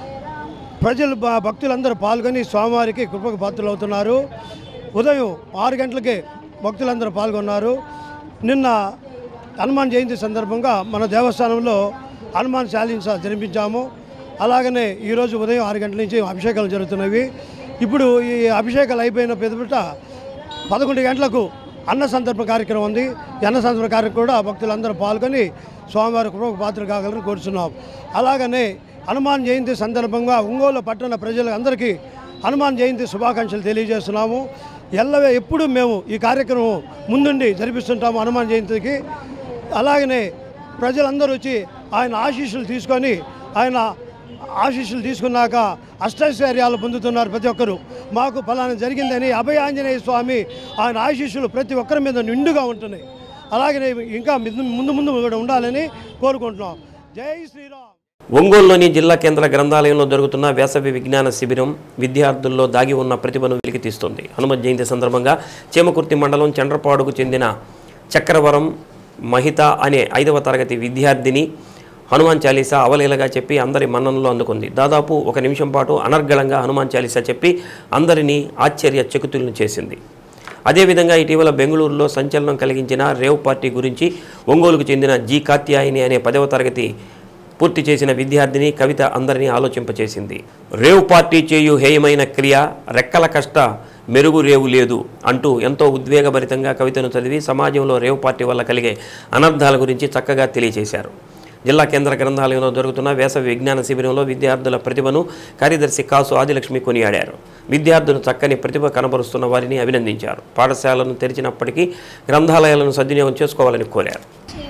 ప్రజలు భక్తులందరూ పాల్గొని స్వామివారికి కృపకు పాత్రలు అవుతున్నారు. ఉదయం ఆరు గంటలకే భక్తులందరూ పాల్గొన్నారు. నిన్న హనుమాన్ జయంతి సందర్భంగా మన దేవస్థానంలో హనుమాన్ చాలీస జరిపించాము. అలాగనే ఈరోజు ఉదయం ఆరు గంటల నుంచి అభిషేకాలు జరుగుతున్నవి. ఇప్పుడు ఈ అభిషేకాలు అయిపోయిన పెద్దపట పదకొండు గంటలకు అన్న సందర్భ కార్యక్రమం ఉంది. ఈ అన్న సందర్భ కార్యక్రమం కూడా భక్తులందరూ పాల్గొని స్వామివారి కృపకు పాత్ర కాగలని కోరుతున్నాం. అలాగనే హనుమాన్ జయంతి సందర్భంగా ఒంగోలు పట్టణ ప్రజలందరికీ హనుమాన్ జయంతి శుభాకాంక్షలు తెలియజేస్తున్నాము. ఎల్లవే ఎప్పుడు మేము ఈ కార్యక్రమం ముందుండి జరిపిస్తుంటాము హనుమాన్ జయంతికి. అలాగనే ప్రజలందరూ వచ్చి ఆయన ఆశీస్సులు తీసుకొని ఆయన ఆశీస్సులు తీసుకున్నాక అష్టైశ్వర్యాలు పొందుతున్నారు ప్రతి ఒక్కరు. మాకు ఫలానా జరిగిందని అభయ ఆంజనేయ స్వామి ఆయన ఆశీస్సులు ప్రతి ఒక్కరి మీద నిండుగా ఉంటున్నాయి. అలాగనే ఇంకా ముందు ముందు కూడా ఉండాలని కోరుకుంటున్నాం. జై శ్రీరామ్. ఒంగోలులోని జిల్లా కేంద్ర గ్రంథాలయంలో జరుగుతున్న వేసవి విజ్ఞాన శిబిరం విద్యార్థుల్లో దాగి ఉన్న ప్రతిభను వెలికితీస్తుంది. హనుమత్ జయంతి సందర్భంగా చేమకుర్తి మండలం చండ్రపాడుకు చెందిన చక్రవరం మహిత అనే ఐదవ తరగతి విద్యార్థిని హనుమాన్ చాలీసా అవలీలగా చెప్పి అందరి మన్ననలు అందుకుంది. దాదాపు ఒక నిమిషం పాటు అనర్గళంగా హనుమాన్ చాలీసా చెప్పి అందరినీ ఆశ్చర్య చకితులను చేసింది. అదేవిధంగా ఇటీవల బెంగళూరులో సంచలనం కలిగించిన రేవ్ పార్టీ గురించి ఒంగోలుకు చెందిన జి కాత్యాయిని అనే పదవ తరగతి పూర్తి చేసిన విద్యార్థిని కవిత అందరినీ ఆలోచింపచేసింది. రేవ్ పార్టీ చేయు హేయమైన క్రియ రెక్కల కష్ట మెరుగు రేవు లేదు అంటూ ఎంతో ఉద్వేగభరితంగా కవితను చదివి సమాజంలో రేవ్ పార్టీ వల్ల కలిగే అనర్థాల గురించి చక్కగా తెలియజేశారు. జిల్లా కేంద్ర గ్రంథాలయంలో జరుగుతున్న వేసవి విజ్ఞాన శిబిరంలో విద్యార్థుల ప్రతిభను కార్యదర్శి కాసు ఆదిలక్ష్మి కొనియాడారు. విద్యార్థులు చక్కని ప్రతిభ కనబరుస్తున్న వారిని అభినందించారు. పాఠశాలను తెరిచినప్పటికీ గ్రంథాలయాలను సద్వినియోగం చేసుకోవాలని కోరారు.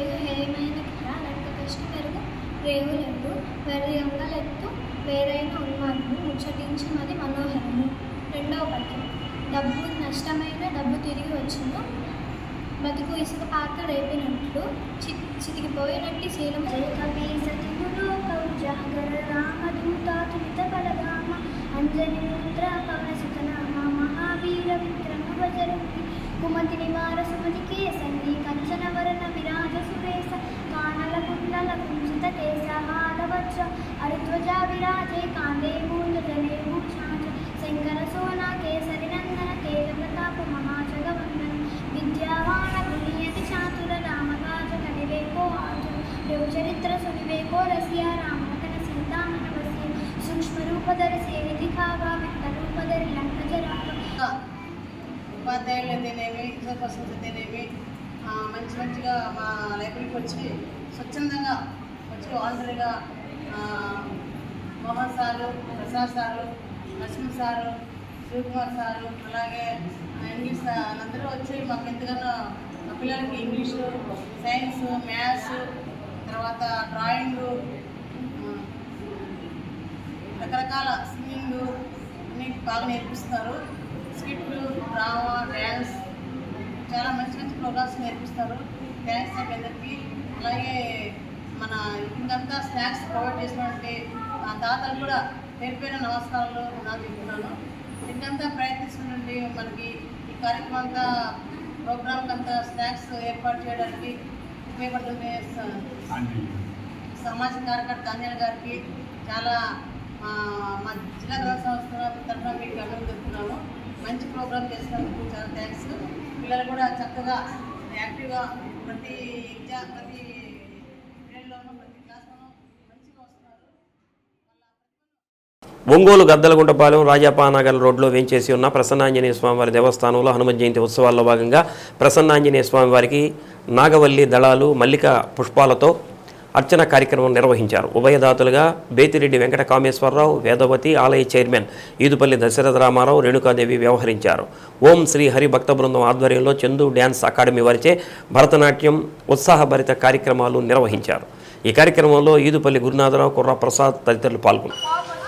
డబ్బు నష్టమైన డబ్బు తిరిగి వచ్చిన బతుకు ఇసుక పాత్ర రేపినట్లు చితికిపోయినట్లు శీలం కవి సతిములో కౌజాగర రామదూతాతులిత బలగామ అంజని ముద్ర పవనసుతనామ మహావీర విక్రమ వజరంతి కుమతి నివార సుమతి కేసంది కంచన వరణ విరాజ సురేశ కానల కుండల కుంచిత కేశ హాలవచ్చ అరుధ్వజ విరాజే కాందే మూల జనే భూషాచ శంకర సోనా కేసరి నందన కేల ప్రతాప మహాజగవందన విద్యావాన గుణియతి చాతుర రామకాజ కడివేకో ఆజు రేవు చరిత్ర సునివేకో రసియా రామకన సీతామన వసి సూక్ష్మ రూపధర సేవితి కాగా విత్త రూపధరి లంకజరాగ ఉపాధ్యాయులు అయితేనేమి ఇతర పర్సన్స్ అయితేనేమి మంచి మంచిగా మా లైబ్రరీకి వచ్చి స్వచ్ఛందంగా వచ్చి వాలంటరీగా Mohan sir Prasad sir Narasimha sir Sivakumar sir అలాగే ఇంగ్లీష్ అందరూ వచ్చి మాకు ఎంతగానో మా పిల్లలకి ఇంగ్లీషు సైన్స్ మ్యాథ్స్ తర్వాత డ్రాయింగ్ రకరకాల సింగింగ్ అన్నీ బాగా నేర్పిస్తున్నారు. స్కిట్లు డ్రామా డ్యాన్స్ చాలా మంచి మంచి ప్రోగ్రామ్స్ నేర్పిస్తారు. థ్యాంక్స్ అండి అందరికీ. అలాగే మన ఇంకంతా స్నాక్స్ ప్రొవైడ్ చేసినటువంటి మా తాతలు కూడా పేరు పేరు నమస్కారాలు నాకు చెప్తున్నాను. ఇంకంతా ప్రయత్నిస్తుండండి మనకి ఈ కార్యక్రమం అంతా ప్రోగ్రామ్కి అంతా స్నాక్స్ ఏర్పాటు చేయడానికి ఉపయోగపడుతుంది. సామాజిక కార్యకర్త అంజన గారికి చాలా మా జిల్లా గ్రంథ సంస్థ తరఫున మీకు అన్నం చెప్తున్నాను. మంచి ప్రోగ్రామ్ చేసినందుకు చాలా థ్యాంక్స్. పిల్లలు కూడా చక్కగా యాక్టివ్గా ప్రతి ఎగ్జామ్ ప్రతి పీరియడ్లోనూ ప్రతి క్లాస్లోనూ మంచిగా వస్తున్నారు. ఒంగోలు గద్దలగుంటపాలెం రాజాపానగర్ రోడ్లో వేంచేసి ఉన్న ప్రసన్నాంజనేయ స్వామివారి దేవస్థానంలో హనుమ జయంతి ఉత్సవాల్లో భాగంగా ప్రసన్నాంజనేయ స్వామివారికి నాగవల్లి దళాలు మల్లిక పుష్పాలతో అర్చన కార్యక్రమం నిర్వహించారు. ఉభయదాతలుగా బేతిరెడ్డి వెంకట కామేశ్వరరావు, వేదవతి ఆలయ చైర్మన్ ఈదుపల్లి దశరథ రామారావు, రేణుకాదేవి వ్యవహరించారు. ఓం శ్రీ హరి భక్త బృందం ఆధ్వర్యంలో చందు డ్యాన్స్ అకాడమీ వారిచే భరతనాట్యం ఉత్సాహభరిత కార్యక్రమాలు నిర్వహించారు. ఈ కార్యక్రమంలో ఈదుపల్లి గురునాథరావు, కుర్ర ప్రసాద్ తదితరులు పాల్గొన్నారు.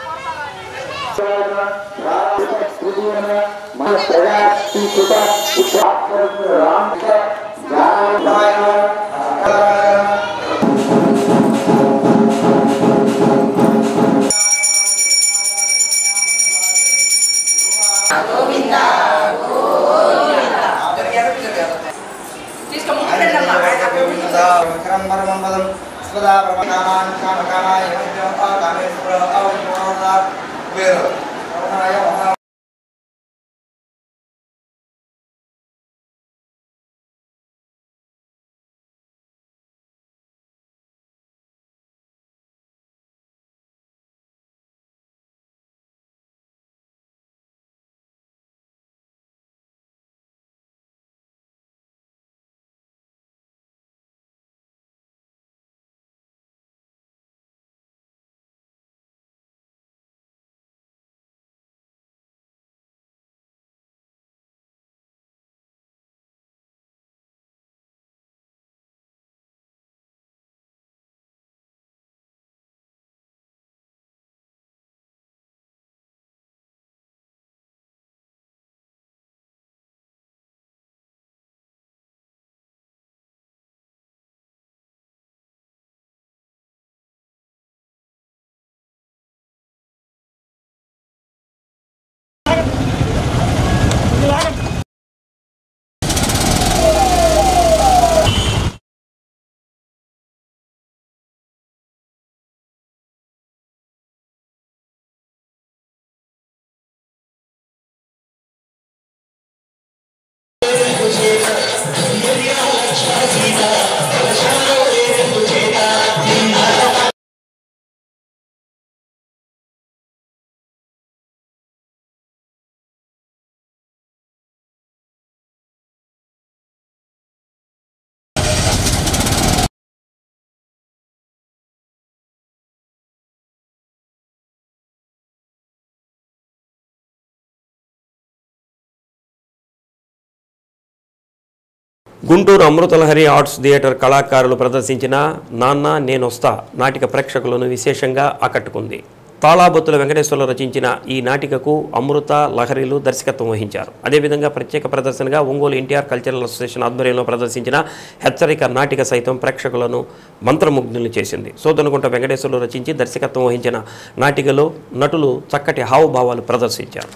గుంటూరు అమృతలహరి ఆర్ట్స్ థియేటర్ కళాకారులు ప్రదర్శించిన నాన్న నేనొస్తా నాటిక ప్రేక్షకులను విశేషంగా ఆకట్టుకుంది. తాళాబొత్తుల వెంకటేశ్వర్లు రచించిన ఈ నాటికకు అమృత లహరిలు దర్శకత్వం వహించారు. అదేవిధంగా ప్రత్యేక ప్రదర్శనగా ఒంగోలు ఎన్టీఆర్ కల్చరల్ అసోసియేషన్ ఆధ్వర్యంలో ప్రదర్శించిన హెచ్చరిక నాటిక సైతం ప్రేక్షకులను మంత్రముగ్ధులను చేసింది. సోదనుకుంట వెంకటేశ్వర్లు రచించి దర్శకత్వం వహించిన నాటికలో నటులు చక్కటి హావభావాలు ప్రదర్శించారు.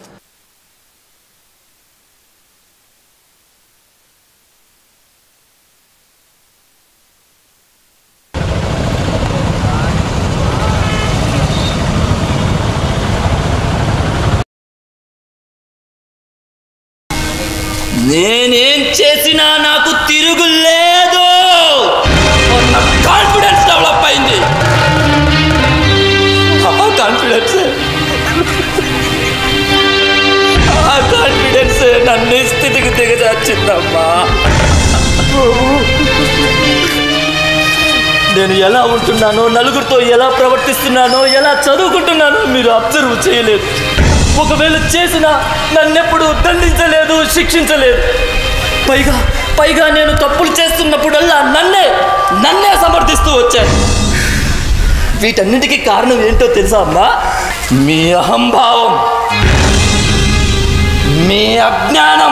నేనేం చేసినా నాకు తిరుగులేదు. కాన్ఫిడెన్స్ డెవలప్ అయింది. ఆ కాన్ఫిడెన్స్ ఆ కాన్ఫిడెన్స్ నన్ను స్థితికి దిగజార్చిందమ్మా. నేను ఎలా ఉంటున్నానో, నలుగురితో ఎలా ప్రవర్తిస్తున్నానో, ఎలా చదువుకుంటున్నానో మీరు అబ్జర్వ్ చేయలేదు. ఒకవేళ చేసినా నన్నెప్పుడు దండించలేదు, శిక్షించలేదు. పైగా పైగా నేను తప్పులు చేస్తున్నప్పుడల్లా నన్నే నన్నే సమర్థిస్తూ వచ్చాను. వీటన్నిటికీ కారణం ఏంటో తెలుసా అమ్మా? మీ అహంభావం, మీ అజ్ఞానం,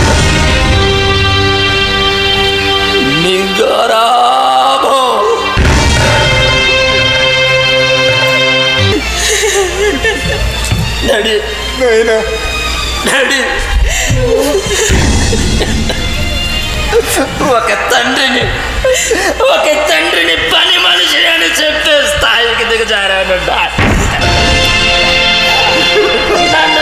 మీ గౌరవం. డాడీ డాడీ ఒక తండ్రిని ఒక తండ్రిని పని మనిషి అని చెప్పే స్థాయికి దిగజారాను. నన్ను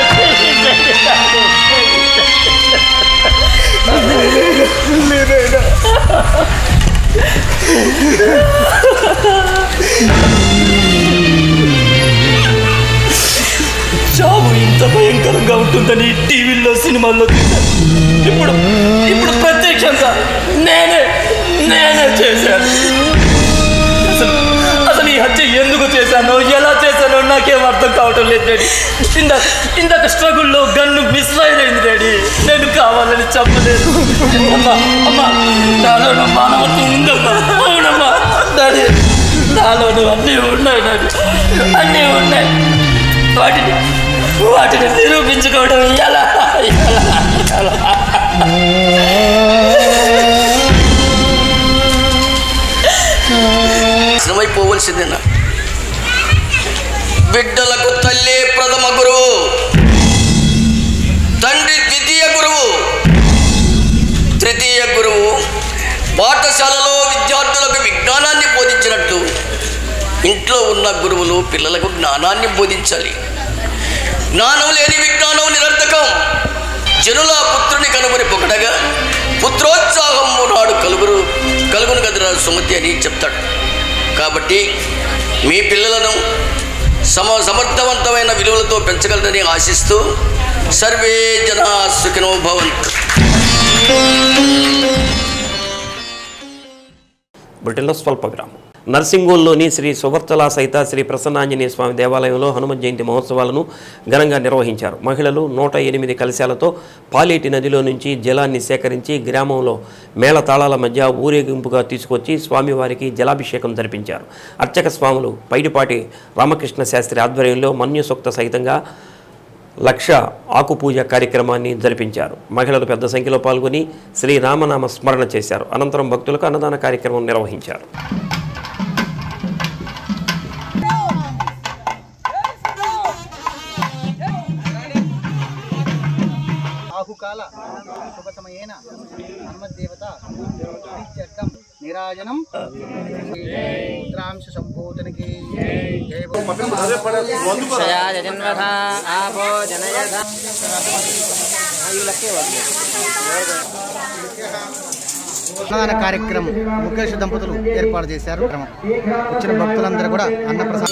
చావు ఇంత భయంకరంగా ఉంటుందని టీవీల్లో సినిమాల్లో చూశాను. ఇప్పుడు ఇప్పుడు ప్రత్యక్షంగా నేనే నేనే చేశాను. అసలు అసలు ఈ హత్య ఎందుకు చేశానో ఎలా చేశానో నాకేం అర్థం కావటం లేదు డాడీ. ఇందాక ఇందాక స్ట్రగుల్లో గన్ను మిస్ఫైర్ అయింది డాడీ. నేను కావాలని చెప్పలేదు. అమ్మా అమ్మా నాలోనూ మానవత్వం ఉందమ్మా. అవునమ్మా డాడీ, నాలోనూ అన్నీ ఉన్నాయి డాడీ, అన్నీ ఉన్నాయి. వాటిని వాటిని నిరూపించుకోవడం ఎలా ఎలా శ్రమైపోవలసిందేనా? బిడ్డలకు తల్లే ప్రథమ గురువు, తండ్రి ద్వితీయ గురువు, తృతీయ గురువు. పాఠశాలలో విద్యార్థులకు విజ్ఞానాన్ని బోధించినట్టు ఇంట్లో ఉన్న గురువులు పిల్లలకు జ్ఞానాన్ని బోధించాలి. జ్ఞానం లేని విజ్ఞానం నిరర్థకం. జనుల పుత్రుని కనుగొని పొగడగా పుత్రోత్సాహం నాడు కలుగురు కలుగును కదరా సుమతి అని చెప్తాడు. కాబట్టి మీ పిల్లలను సమ సమర్థవంతమైన విలువలతో పెంచగలరని ఆశిస్తూ సర్వే జనా సుఖినో భవంతు. బ్రిటన్లో స్వల్ప విరామం. నర్సింగోల్లోని శ్రీ సువర్చల సహిత శ్రీ ప్రసన్నాంజనేయ స్వామి దేవాలయంలో హనుమత్ జయంతి మహోత్సవాలను ఘనంగా నిర్వహించారు. మహిళలు నూట ఎనిమిది కలశాలతో పాలేటి నదిలో నుంచి జలాన్ని సేకరించి గ్రామంలో మేళతాళాల మధ్య ఊరేగింపుగా తీసుకొచ్చి స్వామివారికి జలాభిషేకం జరిపించారు. అర్చక స్వాములు పైడిపాటి రామకృష్ణ శాస్త్రి ఆధ్వర్యంలో మన్యుసూక్త సహితంగా లక్ష ఆకుపూజ కార్యక్రమాన్ని జరిపించారు. మహిళలు పెద్ద సంఖ్యలో పాల్గొని శ్రీరామనామ స్మరణ చేశారు. అనంతరం భక్తులకు అన్నదాన కార్యక్రమం నిర్వహించారు. ఆహుకాల శుభ సమయేన హనుమద్దేవత ప్రీత్యర్థం నిరాజనం ఉత్తరాంశ సంబోధనకి అన్నదాన కార్యక్రమం ముఖేష్ దంపతులు ఏర్పాటు చేశారు. వచ్చిన భక్తులందరూ కూడా అన్నప్రసాదం.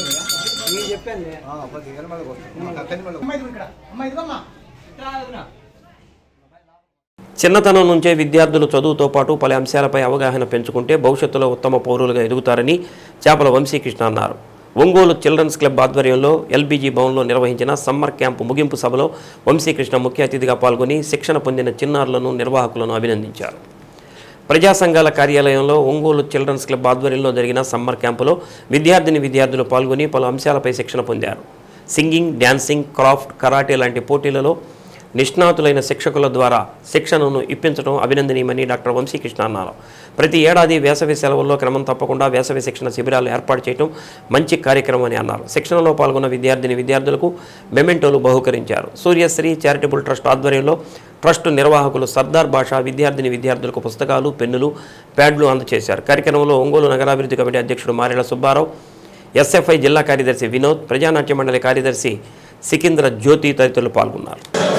చిన్నతనం నుంచే విద్యార్థులు చదువుతో పాటు పలు అంశాలపై అవగాహన పెంచుకుంటే భవిష్యత్తులో ఉత్తమ పౌరులుగా ఎదుగుతారని చేపల వంశీకృష్ణ అన్నారు. ఒంగోలు చిల్డ్రన్స్ క్లబ్ ఆధ్వర్యంలో ఎల్బీజీ భవన్లో నిర్వహించిన సమ్మర్ క్యాంపు ముగింపు సభలో వంశీకృష్ణ ముఖ్య అతిథిగా పాల్గొని శిక్షణ పొందిన చిన్నారులను నిర్వాహకులను అభినందించారు. ప్రజా సంఘాల కార్యాలయంలో ఒంగోలు చిల్డ్రన్స్ క్లబ్ ఆధ్వర్యంలో జరిగిన సమ్మర్ క్యాంపులో విద్యార్థిని విద్యార్థులు పాల్గొని పలు అంశాలపై శిక్షణ పొందారు. సింగింగ్, డ్యాన్సింగ్, క్రాఫ్ట్, కరాటే లాంటి పోటీలలో నిష్ణాతులైన శిక్షకుల ద్వారా శిక్షణను ఇప్పించడం అభినందనీయమని డాక్టర్ వంశీకృష్ణ అన్నారు. ప్రతి ఏడాది వేసవి సెలవుల్లో క్రమం తప్పకుండా వేసవి శిక్షణ శిబిరాలు ఏర్పాటు చేయడం మంచి కార్యక్రమం అని అన్నారు. శిక్షణలో పాల్గొన్న విద్యార్థిని విద్యార్థులకు మెమెంటోలు బహుకరించారు. సూర్యశ్రీ చారిటబుల్ ట్రస్ట్ ఆధ్వర్యంలో ట్రస్ట్ నిర్వాహకులు సర్దార్ భాష విద్యార్థిని విద్యార్థులకు పుస్తకాలు, పెన్నులు, ప్యాడ్లు అందజేశారు. కార్యక్రమంలో ఒంగోలు నగరాభివృద్ధి కమిటీ అధ్యక్షుడు మారెల సుబ్బారావు, ఎస్ఎఫ్ఐ జిల్లా కార్యదర్శి వినోద్, ప్రజానాట్య మండలి కార్యదర్శి సికింద్ర జ్యోతి తదితరులు పాల్గొన్నారు.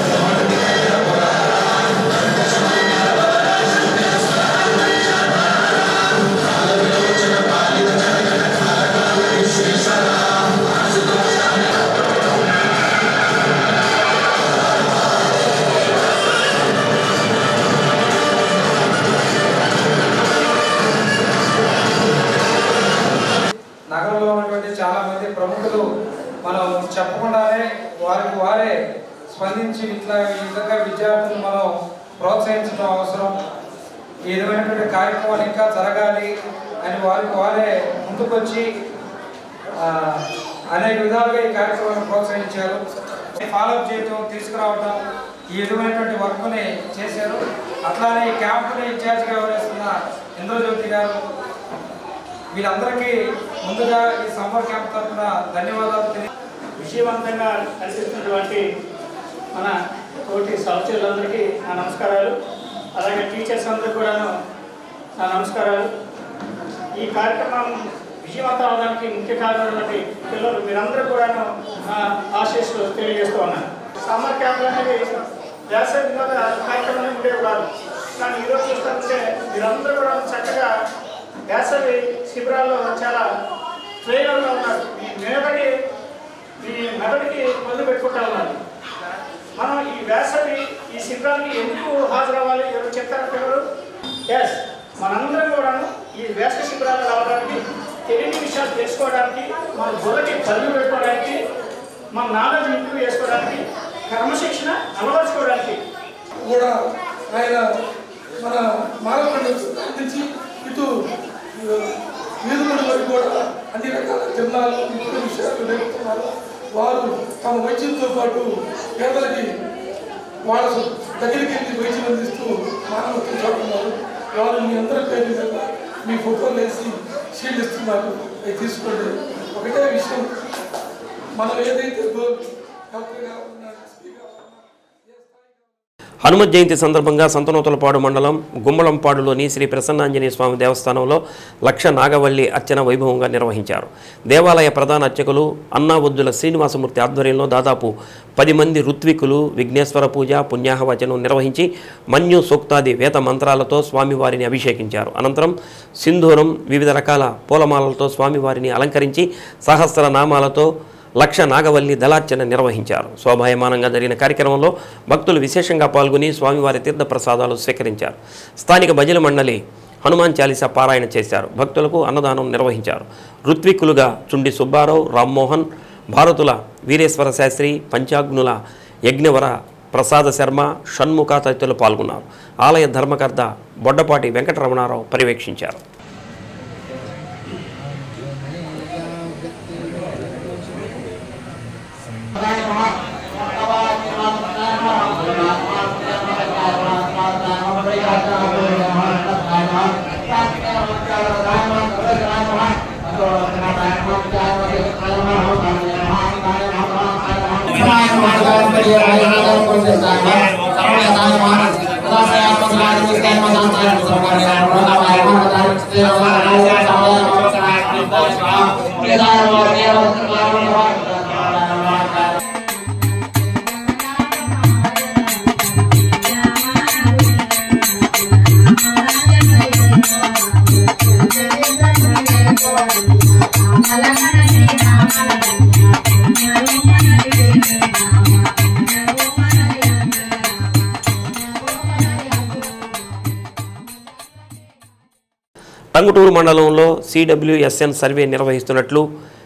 నగరంలో ఉన్నటువంటి చాలా మంది ప్రముఖులు మనం చెప్పకుండానే వారికి వారే స్పందించి ఇట్లా ఈ విధంగా విద్యార్థులు మనం ప్రోత్సహించడం అవసరం, ఈ విధమైనటువంటి కార్యక్రమాలు ఇంకా జరగాలి అని వారికి వారే ముందుకొచ్చి అనేక విధాలుగా ఈ కార్యక్రమాన్ని ప్రోత్సహించారు. ఫాలోఅప్ చేయటం, తీసుకురావడం, ఈ విధమైనటువంటి వర్క్ని చేశారు. అట్లానే ఈ క్యాంపుని ఇన్ఛార్జిగా వ్యవహరిస్తున్న ఇంద్రజ్యోతి గారు, వీళ్ళందరికీ ముందుగా ఈ సమ్మర్ క్యాంప్ తరఫున ధన్యవాదాలు తెలియ విజయవంతంగా కల్పిస్తున్నటువంటి మన తోటి సహచరులందరికీ నా నమస్కారాలు. అలాగే టీచర్స్ అందరికీ కూడాను నా నమస్కారాలు. ఈ కార్యక్రమం విజయవంతం అవడానికి ముఖ్య కారణమైనటువంటి పిల్లలు మీరందరూ కూడాను నా ఆశీస్సులు తెలియజేస్తూ ఉన్నాను. సమ్మర్ క్యాంపులు అనేది వేసవి వినోద కార్యక్రమాలు ఉండేవి కాదు, కానీ ఈరోజు చూస్తుంటే మీరందరూ కూడా చక్కగా వేసవి శిబిరాల్లో చాలా ట్రైనర్గా ఉన్నారు. మీ మెదడికి మీ మెదడికి మొదలు పెట్టుకుంటా ఉన్నారు. వేసవి ఈ శిబిరానికి ఎందుకు హాజరవ్వాలి ఎవరు చెప్తారు? ఎస్, మనందరం కూడాను ఈ వేసవి శిబిరాలు రావడానికి, తెలియని విషయాలు తెలుసుకోవడానికి, మన బుర్రకి చదువు పెట్టుకోవడానికి, మన నాలెడ్జ్ ఇంప్రూవ్ చేసుకోవడానికి, క్రమశిక్షణ అలవర్చుకోవడానికి కూడా ఆయన మన మానవులను నుంచి ఇటు వీధుల వరకు కూడా అన్ని రకాల జిల్లాలు ఇంకొక విషయాలు నేర్పుతున్నారు. వారు తమ వైద్యంతో పాటు పేదలకి వాళ్ళ దగ్గరికి వెళ్ళి వైద్యం అందిస్తూ మానవత్వం చూపుతున్నారు. వారు మీ అందరి పేరు మీద మీ ఫోటోలు వేసి షీల్డ్ ఇస్తున్నారు, అవి తీసుకోండి. ఒకటే విషయం, మనం ఏదైతే గోల్ డాక్టర్గా ఉన్నా ఎస్పీగా హనుమత్ జయంతి సందర్భంగా సంతనూతలపాడు మండలం గుమ్మలంపాడులోని శ్రీ ప్రసన్నాంజనేయ స్వామి దేవస్థానంలో లక్ష నాగవల్లి అర్చన వైభవంగా నిర్వహించారు. దేవాలయ ప్రధాన అర్చకులు అన్నావొద్దుల శ్రీనివాసమూర్తి ఆధ్వర్యంలో దాదాపు పది మంది ఋత్వికులు విఘ్నేశ్వర పూజ పుణ్యాహవచనం నిర్వహించి మన్యు సూక్తాది వేద మంత్రాలతో స్వామివారిని అభిషేకించారు. అనంతరం సింధూరం వివిధ రకాల పూలమాలలతో స్వామివారిని అలంకరించి సహస్ర నామాలతో లక్ష నాగవల్లి దళార్చన నిర్వహించారు. శోభాయమానంగా జరిగిన కార్యక్రమంలో భక్తులు విశేషంగా పాల్గొని స్వామివారి తీర్థ ప్రసాదాలు స్వీకరించారు. స్థానిక భజన మండలి హనుమాన్ చాలీసా పారాయణ చేశారు. భక్తులకు అన్నదానం నిర్వహించారు. ఋత్విక్కులుగా చుండి సుబ్బారావు, రామ్మోహన్, భారతుల వీరేశ్వర శాస్త్రి, పంచాగ్నుల యజ్ఞవర ప్రసాద శర్మ, షణ్ముఖ తదితరులు పాల్గొన్నారు. ఆలయ ధర్మకర్త బొడ్డపాటి వెంకటరమణారావు పర్యవేక్షించారు. టంగుటూరు మండలంలో సిడబ్ల్యూఎస్ఎన్ సర్వే నిర్వహిస్తున్నట్లు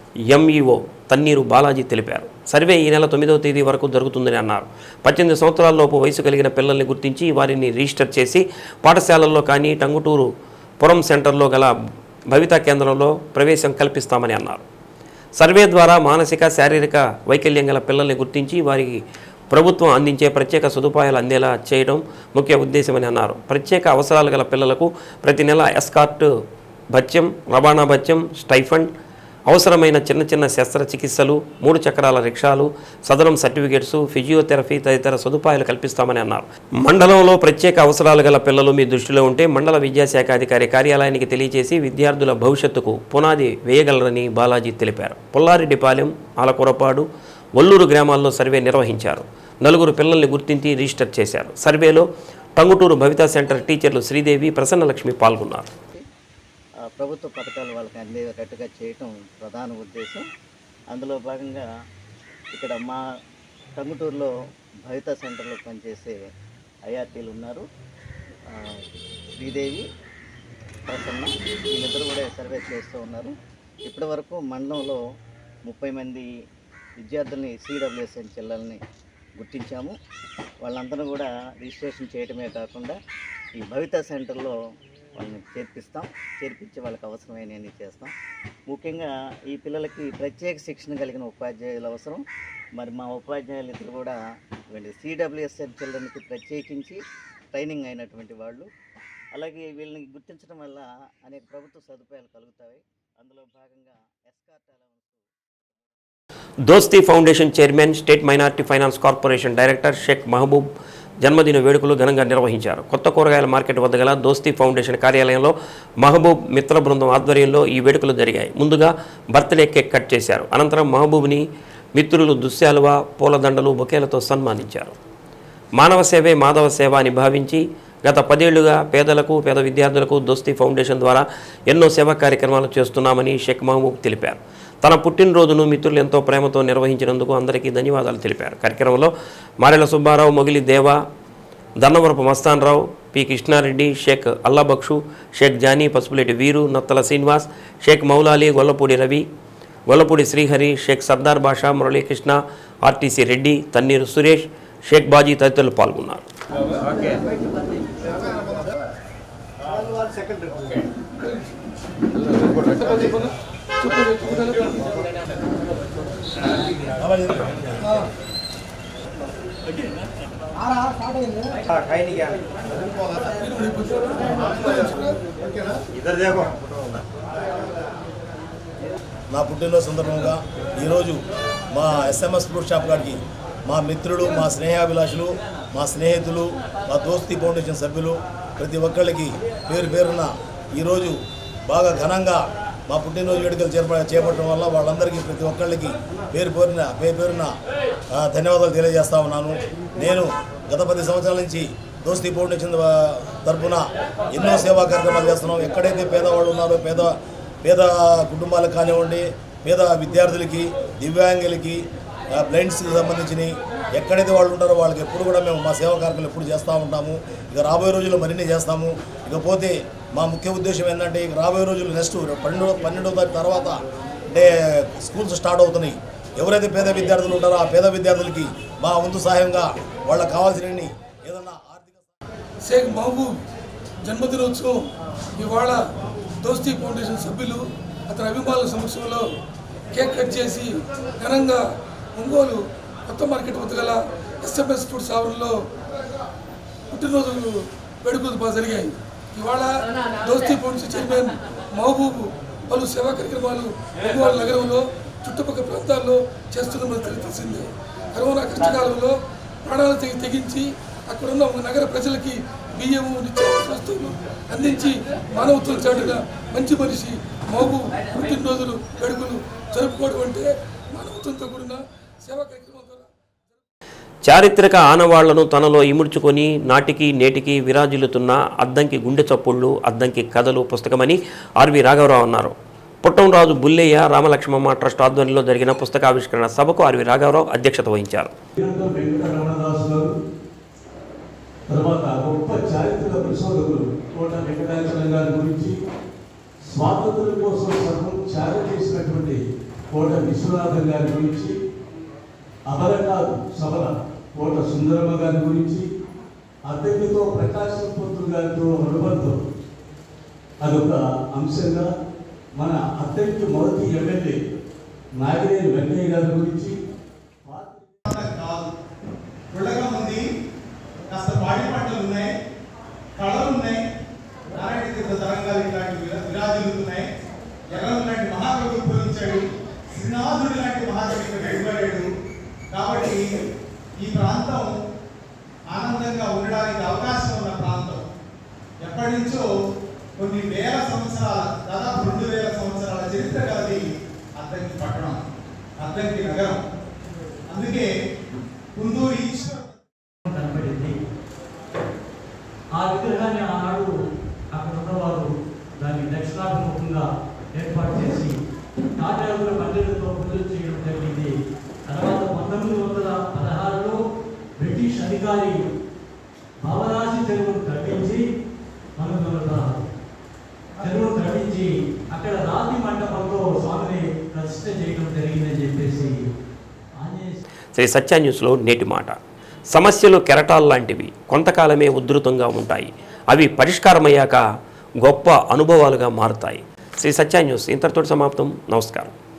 ఎంఈఓ తన్నీరు బాలాజీ తెలిపారు. సర్వే ఈ నెల తొమ్మిదవ తేదీ వరకు జరుగుతుందని అన్నారు. పద్దెనిమిది సంవత్సరాలలోపు వయసు కలిగిన పిల్లల్ని గుర్తించి వారిని రిజిస్టర్ చేసి పాఠశాలల్లో కానీ టంగుటూరు పురం సెంటర్లో గల భవితా కేంద్రంలో ప్రవేశం కల్పిస్తామని అన్నారు. సర్వే ద్వారా మానసిక శారీరక వైకల్యం గల పిల్లల్ని గుర్తించి వారికి ప్రభుత్వం అందించే ప్రత్యేక సదుపాయాలు అందేలా చేయడం ముఖ్య ఉద్దేశమని అన్నారు. ప్రత్యేక అవసరాలు గల పిల్లలకు ప్రతి నెల ఎస్కార్ట్ భత్యం, రవాణా భత్యం, స్టైఫండ్, అవసరమైన చిన్న చిన్న శస్త్రచికిత్సలు, మూడు చక్రాల రిక్షాలు, సదరం సర్టిఫికేట్స్, ఫిజియోథెరపీ తదితర సదుపాయాలు కల్పిస్తామని అన్నారు. మండలంలో ప్రత్యేక అవసరాలు గల పిల్లలు మీ దృష్టిలో ఉంటే మండల విద్యాశాఖ అధికారి కార్యాలయానికి తెలియజేసి విద్యార్థుల భవిష్యత్తుకు పునాది వేయగలరని బాలాజీ తెలిపారు. పుల్లారెడ్డిపాలెం, ఆలకూరపాడు, వల్లూరు గ్రామాల్లో సర్వే నిర్వహించారు. నలుగురు పిల్లల్ని గుర్తించి రిజిస్టర్ చేశారు. సర్వేలో టంగుటూరు భవితా సెంటర్ టీచర్లు శ్రీదేవి, ప్రసన్నలక్ష్మి పాల్గొన్నారు. ప్రభుత్వ పథకాలు వాళ్ళకి అందేటట్టుగా చేయటం ప్రధాన ఉద్దేశం. అందులో భాగంగా ఇక్కడ మా టంగుటూరులో భవితా సెంటర్లో పనిచేసే ఐఆర్టీలు ఉన్నారు. శ్రీదేవి, ప్రసన్న, వీళ్ళిద్దరూ కూడా సర్వే చేస్తూ ఉన్నారు. ఇప్పటి వరకు మండలంలో ముప్పై మంది విద్యార్థుల్ని సిడబ్ల్యూఎస్ఎన్ జిల్లాలని గుర్తించాము. వాళ్ళందరూ కూడా రిజిస్ట్రేషన్ చేయటమే కాకుండా ఈ భవితా సెంటర్లో వాళ్ళని చేర్పిస్తాం. చేర్పించి వాళ్ళకి అవసరమైనవి చేస్తాం. ముఖ్యంగా ఈ పిల్లలకి ప్రత్యేక శిక్షణ కలిగిన ఉపాధ్యాయులు అవసరం. మరి మా ఉపాధ్యాయులు ఇద్దరు కూడా వీళ్ళు సిడబ్ల్యూఎస్ఎన్ చిల్డ్రన్కి ప్రత్యేకించి ట్రైనింగ్ అయినటువంటి వాళ్ళు. అలాగే వీళ్ళని గుర్తించడం వల్ల అనేక ప్రభుత్వ సదుపాయాలు కలుగుతాయి. అందులో భాగంగా escort allowance. Dosti foundation chairman, state minority finance corporation director Shaik Mahaboob జన్మదిన వేడుకలు ఘనంగా నిర్వహించారు. కొత్త కూరగాయల మార్కెట్ వద్ద గల దోస్తీ ఫౌండేషన్ కార్యాలయంలో మహబూబ్ మిత్ర బృందం ఆధ్వర్యంలో ఈ వేడుకలు జరిగాయి. ముందుగా బర్త్డే కేక్ కట్ చేశారు. అనంతరం మహబూబ్ని మిత్రులు దుశ్శాలువ, పూలదండలు, బొకేలతో సన్మానించారు. మానవ సేవే మాధవ సేవ అని భావించి గత పదేళ్లుగా పేదలకు, పేద విద్యార్థులకు దోస్తీ ఫౌండేషన్ ద్వారా ఎన్నో సేవా కార్యక్రమాలు చేస్తున్నామని షేక్ మహబూబ్ తెలిపారు. తన పుట్టినరోజును మిత్రులు ఎంతో ప్రేమతో నిర్వహించినందుకు అందరికీ ధన్యవాదాలు తెలిపారు. కార్యక్రమంలో మారెల సుబ్బారావు, మొగిలి దేవ, దన్నవరపు మస్తాన్ రావు, పి కృష్ణారెడ్డి, షేక్ అల్లాబక్షు, షేక్ జానీ, పసుపులేటి వీరు, నత్తల శ్రీనివాస్, షేక్ మౌలాలి, గొల్లపూడి రవి, గొల్లపూడి శ్రీహరి, షేక్ సర్దార్ బాషా, మురళీకృష్ణ, ఆర్టీసీ రెడ్డి, తన్నీరు సురేష్, షేక్ బాజీ తదితరులు పాల్గొన్నారు. నా పుట్టినరోజు సందర్భంగా ఈరోజు మా ఎస్ఎంఎస్ ఫ్రూట్ షాప్ కాడికి మా మిత్రులు, మా స్నేహాభిలాషులు, మా స్నేహితులు, మా దోస్తీ ఫౌండేషన్ సభ్యులు ప్రతి ఒక్కళ్ళకి పేరు పేరున ఈరోజు బాగా ఘనంగా మా పుట్టినరోజు వేడుకలు చేప చేపట్టడం వల్ల వాళ్ళందరికీ ప్రతి ఒక్కళ్ళకి పేరు పేరున పేరు పేరున ధన్యవాదాలు తెలియజేస్తా ఉన్నాను. నేను గత పది సంవత్సరాల నుంచి దోస్తీ ఫౌండేషన్ తరఫున ఎన్నో సేవా కార్యక్రమాలు చేస్తున్నాం. ఎక్కడైతే పేదవాళ్ళు ఉన్నారో పేద పేద కుటుంబాలకు కానివ్వండి, పేద విద్యార్థులకి, దివ్యాంగులకి, బ్లైండ్స్కి సంబంధించి ఎక్కడైతే వాళ్ళు ఉంటారో వాళ్ళకి ఎప్పుడు కూడా మేము మా సేవా కార్యక్రమాలు ఎప్పుడు చేస్తూ ఉంటాము. ఇక రాబోయే రోజుల్లో మరిన్ని చేస్తాము. ఇకపోతే మా ముఖ్య ఉద్దేశం ఏంటంటే ఇక రాబోయే రోజులు నెక్స్ట్ పన్నెండు పన్నెండవ తారీఖు తర్వాత అంటే స్కూల్స్ స్టార్ట్ అవుతున్నాయి. ఎవరైతే పేద విద్యార్థులు ఉంటారో ఆ పేద విద్యార్థులకి మా వంతు సహాయంగా వాళ్ళకి కావాల్సినవి ఏదన్నా ఆర్థిక షేక్ మహబూబ్ జన్మదినోత్సవం ఇవాళ దోస్తీ ఫౌండేషన్ సభ్యులు అతని అభిమానుల సమక్షంలో కేక్ కట్ చేసి ఘనంగా ఒంగోలు కొత్త మార్కెట్ వద్ద గల ఎస్ఎంఎస్ ఫుడ్స్ ఆవరణలో పుట్టినరోజు వేడుకలు బాగా జరిగాయి. ఇవాళ దోస్తీ ఫౌండేషన్ చైర్మన్ మహబూబ్ పలు సేవా కార్యక్రమాలు ఒంగోలు నగరంలో చుట్టుపక్కల ప్రాంతాల్లో చేస్తున్న తెలిసిందే. కరోనా కష్టకాలంలో ప్రాణాలు తెగి తెగించి అక్కడున్న నగర ప్రజలకి బియ్యము, నిత్యావసర వస్తువులు అందించి మానవత్వం చాటుగా మంచి మనిషి మహబూబ్ పుట్టినరోజులు వేడుకలు జరుపుకోవడం అంటే మానవత్వంతో కూడిన సేవా కార్యక్రమం ద్వారా చారిత్రక ఆనవాళ్లను తనలో ఇముడ్చుకొని నాటికి నేటికి విరాజిల్లుతున్న అద్దంకి గుండె చప్పుళ్ళు, అద్దంకి కథలు పుస్తకమని ఆర్వి రాఘవరావు అన్నారు. పుట్టంరాజు బుల్లయ్య రామలక్ష్మమ్మ ట్రస్ట్ ఆధ్వర్యంలో జరిగిన పుస్తకావిష్కరణ సభకు ఆర్వి రాఘవరావు అధ్యక్షత వహించారు. తర్వాత గొప్ప చారిత్రక పరిశోధకులు కోట వెంకటాచలం గారి గురించి, స్వాతంత్ర్యం కోసం సర్వం త్యాగం చేసినటువంటి కోట విశ్వనాథం గారి గురించి, అమరనాథ్ సభల కోట సుందరమ్మ గారి గురించి, అద్దెకితో ప్రకాశం పంతులు గారితో అనుబంధం అదొక అంశంగా, మన అద్దెకి మొదటి ఎమ్మెల్యే నాగినేని వెంకయ్య గారి గురించి కాస్త పాడి పంటలు ఉన్నాయి, కళలు ఉన్నాయి, నారాయణ తీర్థ తరంగాలు ఇలాంటి విరాజిల్లుతున్నాయి. ఎర్రలు లాంటి మహాకవి ఉద్భవించాడు, శ్రీనాథుడి లాంటి మహాకవి వెలువడాడు. కాబట్టి ఈ ప్రాంతం ఆనందంగా ఉండడానికి అవకాశం ఉన్న ప్రాంతం. ఎప్పటి నుంచో కొన్ని వేల సంవత్సరాల దాదాపు రెండు వేల సంవత్సరాల చరిత్ర కలది అద్దంకి పట్టణం, అద్దంకి నగరం. అందుకే కుందూరు ఈశ్వర కనబడింది. ఆ విగ్రహాన్ని ఆనాడు అక్కడ ఉన్నవారు దాన్ని దక్షిణాభిముఖంగా ఏర్పాటు చేసి తాజాగుల మందిరంతో పూజలు చేయడం జరిగింది. తర్వాత పంతొమ్మిది వందల పదహారులో బ్రిటిష్ అధికారి భవరాశి చెరువును తవ్వించి పంతొమ్మిది వందల పదహారు చెరువును తవ్వించి అక్కడ రాతి మండపంలో స్వామిని ప్రతిష్ఠ చేయడం జరిగిందని చెప్పేసి శ్రీ సత్య న్యూస్లో నేటి మాట. సమస్యలు కెరటాల్లాంటివి, కొంతకాలమే ఉధృతంగా ఉంటాయి. అవి పరిష్కారమయ్యాక గొప్ప అనుభవాలుగా మారుతాయి. శ్రీ సత్య న్యూస్ ఇంతటితో సమాప్తం. నమస్కారం.